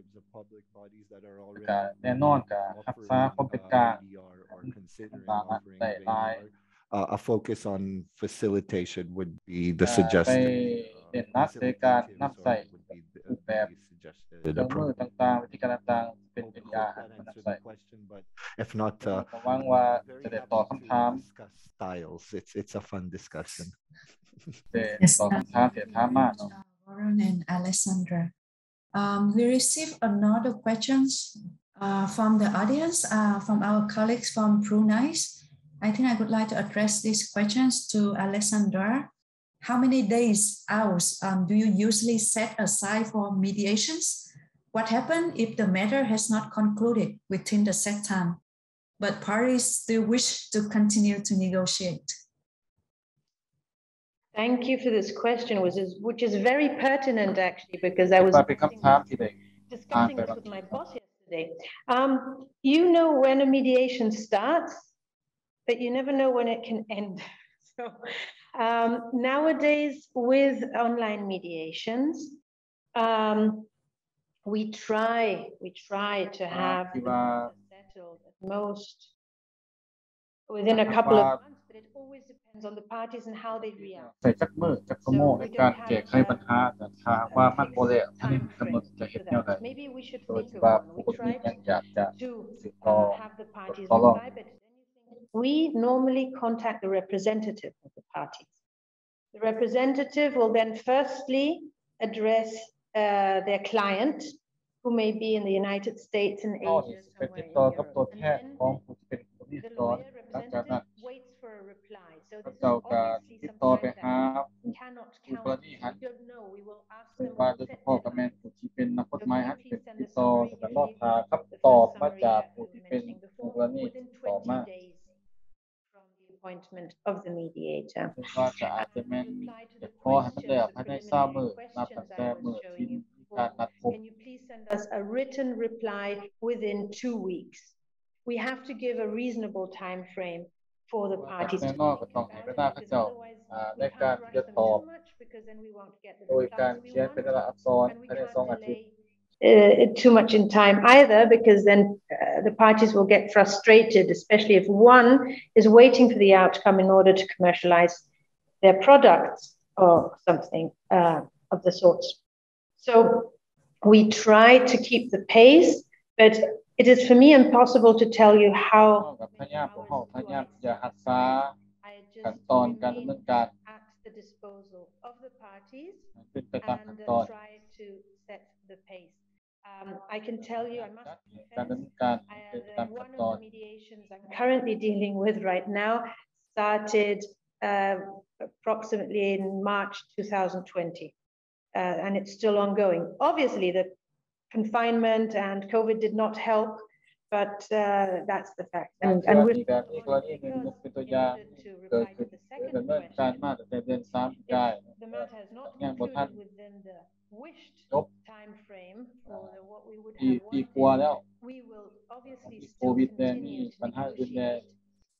S2: แน่นอนก็รักษาความเป็นกลางต่างๆได้หลาย
S3: a focus on facilitation would be the
S2: ไป
S3: suggested.
S2: เน้นหนักในการนำใส่รูปแบบ
S3: suggested
S2: เครื่องมือ
S3: approach.
S2: ต่างๆวิธีการต่างๆเป็นยาให้มันนำใส่
S3: But if not,
S2: ก็หวังว่าจะ
S3: very
S2: ได้ตอบ
S3: happy
S2: คำถาม
S3: to discuss styles. It's a fun discussion.
S2: ได้ตอบคำถามที่ถามมาเนาะ
S4: Warren and Alessandra. We received another questions from the audience, from our colleagues from Brunei. I think I would like to address these questions to Alessandra. How many days, hours do you usually set aside for mediations? What happens if the matter has not concluded within the set time, but parties still wish to continue to negotiate?
S1: Thank you for this question, which is very pertinent actually, because I was
S2: เป็นคำถามที่ได้
S1: discussing this with my boss yesterday. You know when a mediation starts, but you never know when it can end. So nowadays with online mediations, we try to have the matter settled at most within a couple of months, but it always depends on the parties and how they react.
S2: ใส่จักมื้อจักชั่วโมงในการแก้ไขปัญหาแต่ถ้าว่ามันบ่แล้วอันนี้กำหนดจะเฮ็ดแนวใด
S1: Maybe we should
S2: โดย
S1: think
S2: ที่
S1: of
S2: ว่า
S1: one.
S2: ผู้
S1: We
S2: ที่
S1: try
S2: ยังอยากจะ
S1: to
S2: สืบต่อ
S1: have the parties
S2: ต่อรอง
S1: reply, but we normally contact the representative of the parties. The representative will then firstly address their client, who may be in the United States and
S2: ก็
S1: Asia
S2: เป็น
S1: somewhere
S2: ติด
S1: in
S2: ต่อกับ
S1: Europe.
S2: ตัว
S1: And
S2: แทน
S1: then
S2: ของผู้ที่เป็นผู้ที่
S1: the
S2: สอน
S1: lawyer
S2: หลังจากนั้น
S1: representative waits for a reply. So
S2: พระ
S1: this is
S2: เจ้าก็
S1: obviously
S2: ติดต่อ
S1: something
S2: ไป
S1: that
S2: หา
S1: we cannot
S2: ผู้ก
S1: count.
S2: รณีหัน
S1: We don't know. We will ask
S2: ซึ่ง
S1: them
S2: ว่า
S1: what
S2: โดยเฉ
S1: set
S2: พาะ
S1: them
S2: ก็
S1: up.
S2: แม่นผู้ที่เป็นนักกฎ
S1: So
S2: หมาย
S1: can
S2: หั
S1: you
S2: นเป็น
S1: please send
S2: ติ
S1: a
S2: ดต่อ
S1: summary?
S2: แล้วก็รอ
S1: Usually
S2: หา
S1: the
S2: คำตอบ
S1: first
S2: มา
S1: summary
S2: จาก
S1: that
S2: ผู้
S1: we
S2: ที่
S1: were
S2: เป็น
S1: mentioning
S2: ผู้
S1: before
S2: กรณี
S1: within
S2: ต่อมา
S1: 20 days from the appointment of the mediator.
S2: ซึ่งว่าก็อาจจะแม่น
S1: Reply to
S2: จะ
S1: the
S2: ขอให้มันแล้ว
S1: questions,
S2: ภา
S1: the
S2: ยใน20
S1: preliminary
S2: มื้อนับ
S1: questions
S2: ตั้งแต่
S1: I was
S2: มื้อที่
S1: showing you
S2: มีการ
S1: before.
S2: นัดพบ
S1: Can you please send us a written reply within 2 weeks? We have to give a reasonable time frame for the parties to
S2: แน่นอน
S1: think
S2: ก็ต้องให้
S1: about
S2: เว
S1: it,
S2: ลาเขา
S1: because
S2: เจ้า
S1: otherwise
S2: ใน
S1: we
S2: การ
S1: can't
S2: ที่
S1: rush
S2: จะ
S1: them
S2: ตอบ
S1: too much, because then we won't get the
S2: โดยการ
S1: replies we
S2: เขียน
S1: want,
S2: เป็นรายลักษณ์อักษร
S1: and we
S2: ภายใน
S1: can't
S2: 2 อาทิตย์
S1: delay too much in time either, because then the parties will get frustrated, especially if one is waiting for the outcome in order to commercialize their products or something of the sorts. So we try to keep the pace, but it is for me impossible to tell you how
S2: พยายามของเราพยายามจะรักษา
S1: I
S2: ขั้น
S1: just
S2: ตอนการดำเนินการ
S1: at the disposal of the parties
S2: เป็นไปตามขั้น
S1: and
S2: ตอน
S1: try to set the pace. I can tell you, I must
S2: การ
S1: confess,
S2: ดำเนินการเป็นไปตามขั้น
S1: one
S2: ตอ
S1: of
S2: น
S1: the mediations I'm currently dealing with right now started approximately in March 2020, and it's still ongoing. Obviously, the confinement and COVID did not help, but that's the fact. And
S2: กร
S1: we're
S2: ณีการมีกรณีหนึ่งยกเป็นตัวอย่าง
S1: to
S2: เกิด
S1: reply
S2: ขึ้น
S1: to the
S2: ดำเนิ
S1: second
S2: นการ
S1: question.
S2: มาตั้งแต่เดือน3
S1: If
S2: ได้
S1: the matter has not
S2: ยังบ่ทัน
S1: concluded within the wished
S2: จบ
S1: time frame or what we would
S2: ปี
S1: have
S2: ปีกว่า
S1: wanted,
S2: แล้ว
S1: we will obviously
S2: มีโค
S1: still
S2: วิดแน่มี
S1: continue to
S2: ปัญหาอื่นแน่
S1: negotiate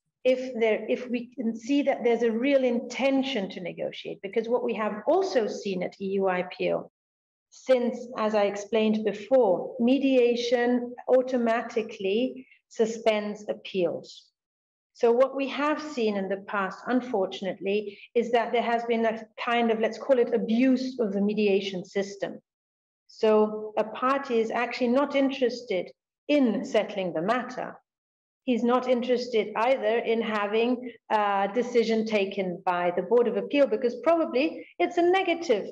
S1: if we can see that there's a real intention to negotiate, because what we have also seen at EU-IPO, since, as I explained before, mediation automatically suspends appeals. So what we have seen in the past, unfortunately, is that there has been a kind of, let's call it, abuse of the mediation system. So a party is actually not interested in settling the matter. He's not interested either in having a decision taken by the Board of Appeal, because probably it's a negative.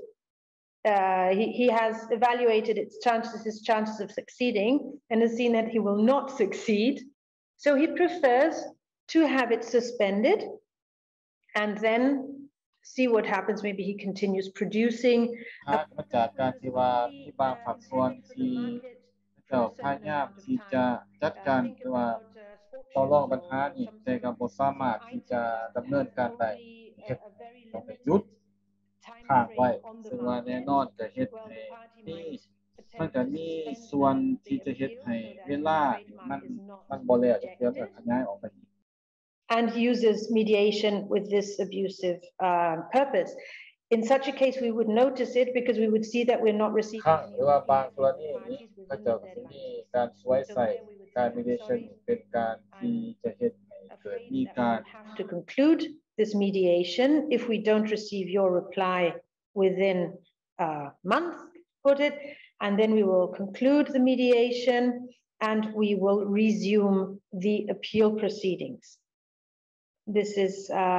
S1: He has evaluated his chances of succeeding, and has seen that he will not succeed. So he prefers to have it suspended and then see what happens. Maybe he continues producing.
S2: มาจากการที่ว่ามีบางฝักส่วนที่เจ้าพยายามที่จะจัดการหรือว่าต่อรองปัญหานี่แต่ก็บ่สามารถที่จะดำเนินการได้เฮ็ดต้องไปหยุดค้างไว้ซึ่งว่าแน่นอนก็เฮ็ดให้มันก็มีส่วนที่จะเฮ็ดให้เวลามันบ่แล้วจักเทื่อก็ขยายออกไป
S1: and uses mediation with this abusive purpose. In such a case, we would notice it because we would see that we're not receiving
S2: ครั้ง
S1: any
S2: หรือว่าบางกร
S1: replies
S2: ณี
S1: from the
S2: นี้
S1: parties
S2: เขา
S1: within
S2: เจ้า
S1: the
S2: ก็สิมี
S1: deadline.
S2: การช่วย
S1: So
S2: ใส่
S1: there we would
S2: การ
S1: say, I'm
S2: mediation
S1: sorry,
S2: เป็นการที่จะเฮ็ดให้เกิด
S1: afraid
S2: มี
S1: that
S2: การ
S1: we will have to conclude this mediation if we don't receive your reply within a month, put it, and then we will conclude the mediation and we will resume the appeal proceedings. This is,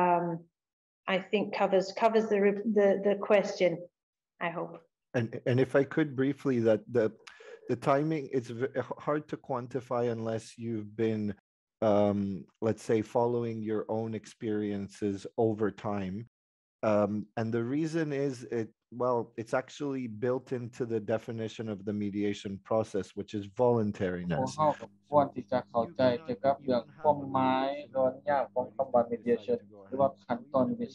S1: I think, covers the question, I hope.
S3: And if I could briefly, that the timing, it's hard to quantify unless you've been, let's say, following your own experiences over time. And the reason is it's actually built into the definition of the mediation process, which is
S2: พวก
S3: voluntariness.
S2: เฮาก็ควรที่จะเข้าใจเกี่ยวกับเรื่องความหมายความยากของคำว่า mediation หรือว่าขั้นตอน mediation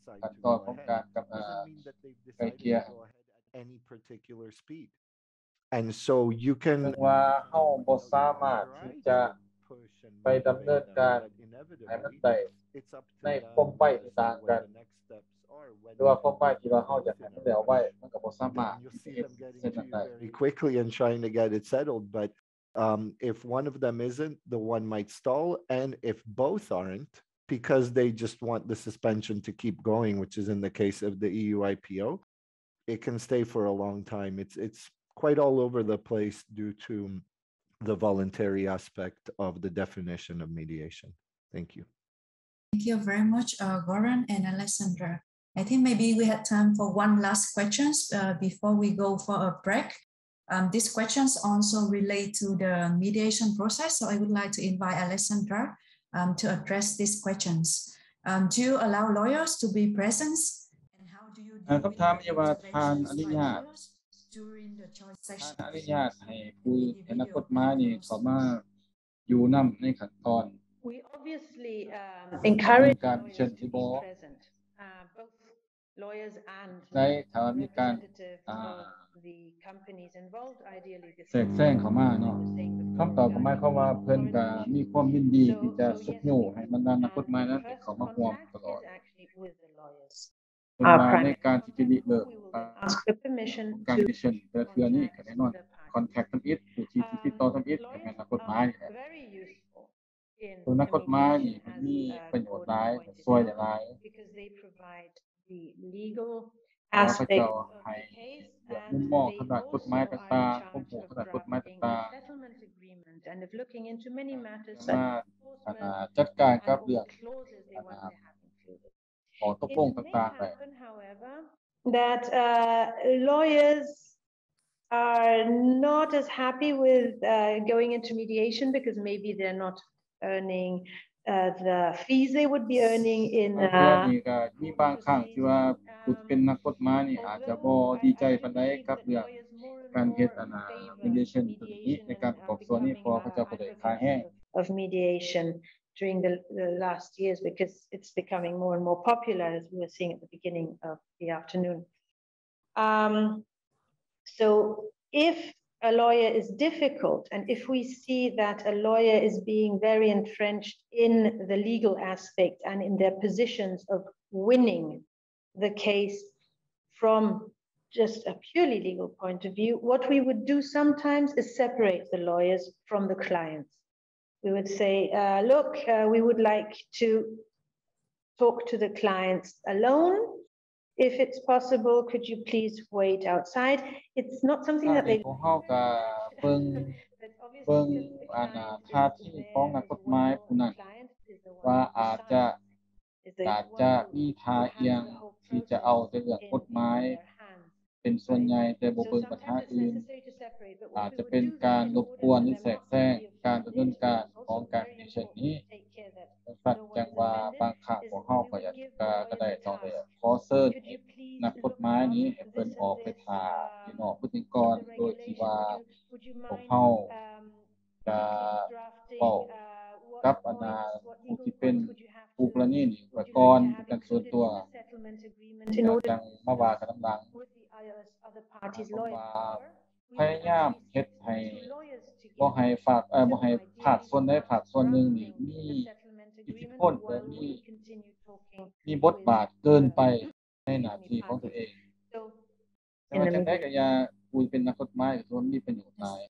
S3: decide
S2: ขั้น
S3: to
S2: ตอน
S3: go
S2: ของ
S3: ahead.
S2: การกับ
S3: Doesn't mean that they've
S2: ไกล
S3: decided
S2: เกลี่ย
S3: to go ahead at any particular speed. And so you
S2: ซึ่ง
S3: can
S2: ว่าเฮาบ่สามารถที่จะ
S3: push and
S2: ไปดำเนิน
S3: motivate
S2: การ
S3: them, but
S2: ให้มัน
S3: inevitably
S2: ได้
S3: it's up to
S2: ใน
S3: them
S2: ความหมาย
S3: to
S2: ที่
S3: see
S2: ต่างกัน
S3: what the next steps are.
S2: หรือว่าความหมายที่ว่าเฮา
S3: When
S2: อยาก
S3: it's
S2: ให้
S3: in
S2: มัน
S3: a
S2: แล้วไว้
S3: rush,
S2: มันก็บ่สามารถ
S3: you'll
S2: ที่
S3: see
S2: จะ
S3: them
S2: เฮ็ด
S3: getting
S2: เช่นนั้น
S3: to
S2: ได้
S3: you very quickly and trying to get it settled. But if one of them isn't, the one might stall. And if both aren't, because they just want the suspension to keep going, which is in the case of the EU IPO, it can stay for a long time. It's quite all over the place due to the voluntary aspect of the definition of mediation. Thank you.
S4: Thank you very much, Goran and Alessandra. I think maybe we had time for one last questions before we go for a break. These questions also relate to the mediation process, so I would like to invite Alessandra to address these questions. Do you allow lawyers to be present? And how do you deal
S2: คำถาม
S4: with
S2: ที่ว่าทานอ
S4: interventions
S2: นุ
S4: by
S2: ญาต
S4: lawyers during the choice
S2: ทาน
S4: session?
S2: อนุญาตให้ผู้ให้นักกฎหมายนี่เขามาอยู่นำในขั้นตอน
S1: We obviously encourage
S2: การ
S1: lawyers
S2: เชิญ
S1: to
S2: ที่
S1: be
S2: บ่
S1: present, both lawyers and
S2: ได้ถ้ามีการ
S1: representative of the companies involved. Ideally, this
S2: แทรกแซงเข้ามาเนาะคำตอบก็หมายความว่าเพิ่นก็มีความยินดีที่จะสุขอยู่ให้บรรดานักกฎหมายนั้นเข้ามาร่วมตลอด
S1: Our
S2: ว่า
S1: prime
S2: ในการที่จะริเริ่ม
S1: we will then ask the permission
S2: การ
S1: to
S2: ดิชั่นแต่เทื่อนี้ก็แน่นอน
S1: contact
S2: คอนแทคทำอิฐผู้ที่ติดต่อทำอิฐก็แม่นนักกฎหมายนี่แหละ
S1: very useful in
S2: ตัวนักกฎหมายนี่มันมีประโยชน์หลายช่วยได้หลาย
S1: because they provide the legal
S2: เพราะพระ
S1: aspect
S2: เจ้า
S1: of
S2: ให้
S1: the case
S2: มุม
S1: and
S2: มอง
S1: they
S2: ทางด้านกฎหมาย
S1: also
S2: ต่า
S1: are
S2: ง
S1: in
S2: ๆความ
S1: charge
S2: รู้
S1: of
S2: ทางด้านกฎหมาย
S1: drafting
S2: ต่า
S1: the
S2: ง
S1: settlement agreement and of looking into many
S2: ๆ
S1: matters
S2: จะ
S1: that
S2: มา
S1: enforcement
S2: จัดการ
S1: and
S2: กับ
S1: all
S2: เรื่อง
S1: the clauses they want to have included.
S2: ขอตก
S1: It
S2: ลง
S1: may
S2: ต่างๆได้
S1: happen, however, that lawyers are not as happy with going into mediation because maybe they're not earning the fees they would be earning in
S2: บางเทื่อนี่ก็มีบางครั้งที่ว่าผู้ที่เป็นนักกฎหมายนี่อาจจะบ่ดีใจปานใดกับเรื่องการเฮ็ดmediation ตัวนี้ในการประกอบส่วนนี้เพราะว่าเขาเจ้าก็ได้ค่าแรง
S1: of mediation during the last years because it's becoming more and more popular as we were seeing at the beginning of the afternoon. So if a lawyer is difficult and if we see that a lawyer is being very entrenched in the legal aspect and in their positions of winning the case from just a purely legal point of view, what we would do sometimes is separate the lawyers from the clients. We would say, look, we would like to talk to the clients alone. If it's possible, could you please wait outside? It's not something
S2: ทาง
S1: that
S2: นี้
S1: they
S2: ของเฮาก็เบิ่ง
S1: but obviously
S2: เบิ่ง
S1: since the client
S2: ท่า
S1: is
S2: ที
S1: there
S2: ของนักกฎหมาย
S1: as
S2: ผู้นั้น
S1: well, the client is the one
S2: ว่า
S1: who
S2: อาจจะ
S1: decides, is the
S2: อาจ
S1: one
S2: จะ
S1: who
S2: มีท่า
S1: has
S2: เอียง
S1: the whole
S2: ที่จะเอาแต่
S1: process
S2: เรื่อง
S1: in
S2: กฎหมาย
S1: their hands.
S2: เป็นส่วนใหญ่แต่บ่
S1: So
S2: เบิ่งปัญหา
S1: sometimes it's
S2: อื่น
S1: necessary to separate, but
S2: อา
S1: what
S2: จ
S1: we
S2: จะ
S1: would
S2: เป็น
S1: do
S2: การ
S1: then in
S2: รบ
S1: order
S2: กวน
S1: for
S2: หรือ
S1: them
S2: แทรก
S1: not
S2: แซ
S1: to
S2: ง
S1: be
S2: การดำเนิน
S1: offended,
S2: การ
S1: it's
S2: ของ
S1: also
S2: การ
S1: very
S2: เช่น
S1: important
S2: นี้
S1: to take care that
S2: สัต
S1: no
S2: ว์
S1: one
S2: จัง
S1: is
S2: ว่า
S1: offended,
S2: บางครั้ง
S1: is
S2: ของ
S1: we
S2: เฮาก็
S1: would
S2: อยาก
S1: give
S2: ก็
S1: the
S2: ได้
S1: lawyers a
S2: ต้องได้
S1: task.
S2: ขอเชิญ
S1: Could you please
S2: นักกฎ
S1: look
S2: หมาย
S1: up
S2: นี้ให้เพิ่น
S1: this
S2: ออก
S1: and
S2: ไป
S1: this
S2: ท่าพี่น้องพฤติก
S1: in
S2: ร
S1: the
S2: โดยที่
S1: regulation?
S2: ว่า
S1: Would you
S2: พวก
S1: mind
S2: เฮา จะ
S1: please
S2: เว้า
S1: drafting
S2: กับ
S1: what
S2: ผู้
S1: legal
S2: ที่เป็น
S1: points would you have
S2: ผู้
S1: to
S2: กรณีนี่ไว้
S1: would you
S2: ก่อน
S1: like to
S2: เป็น
S1: have
S2: การส่วน
S1: included
S2: ตัว
S1: in the settlement agreement in
S2: แล้ว
S1: order
S2: จังมาว่ากันนำหลัง
S1: with the other parties'
S2: ผม
S1: lawyers?
S2: ว่า
S1: Or
S2: พ
S1: we
S2: ยา
S1: would
S2: ยาม
S1: actually
S2: เฮ็ด
S1: send
S2: ให้
S1: two lawyers
S2: บ่
S1: together.
S2: ให้ฝากบ่ให้ภาคส่วนใดภาคส่วนหนึ่งนี่
S1: Drafting
S2: มี
S1: the settlement
S2: อิทธิ
S1: agreement
S2: พล หรือ
S1: while
S2: มี
S1: we continue talking
S2: มีบทบาทเกินไปในหน้าที่ของตัวเอง
S1: So
S2: แต่ว่าจังได๋ก็อย่าคุยเป็นนักกฎหมายก็ส่วนมีประโยชน์หลาย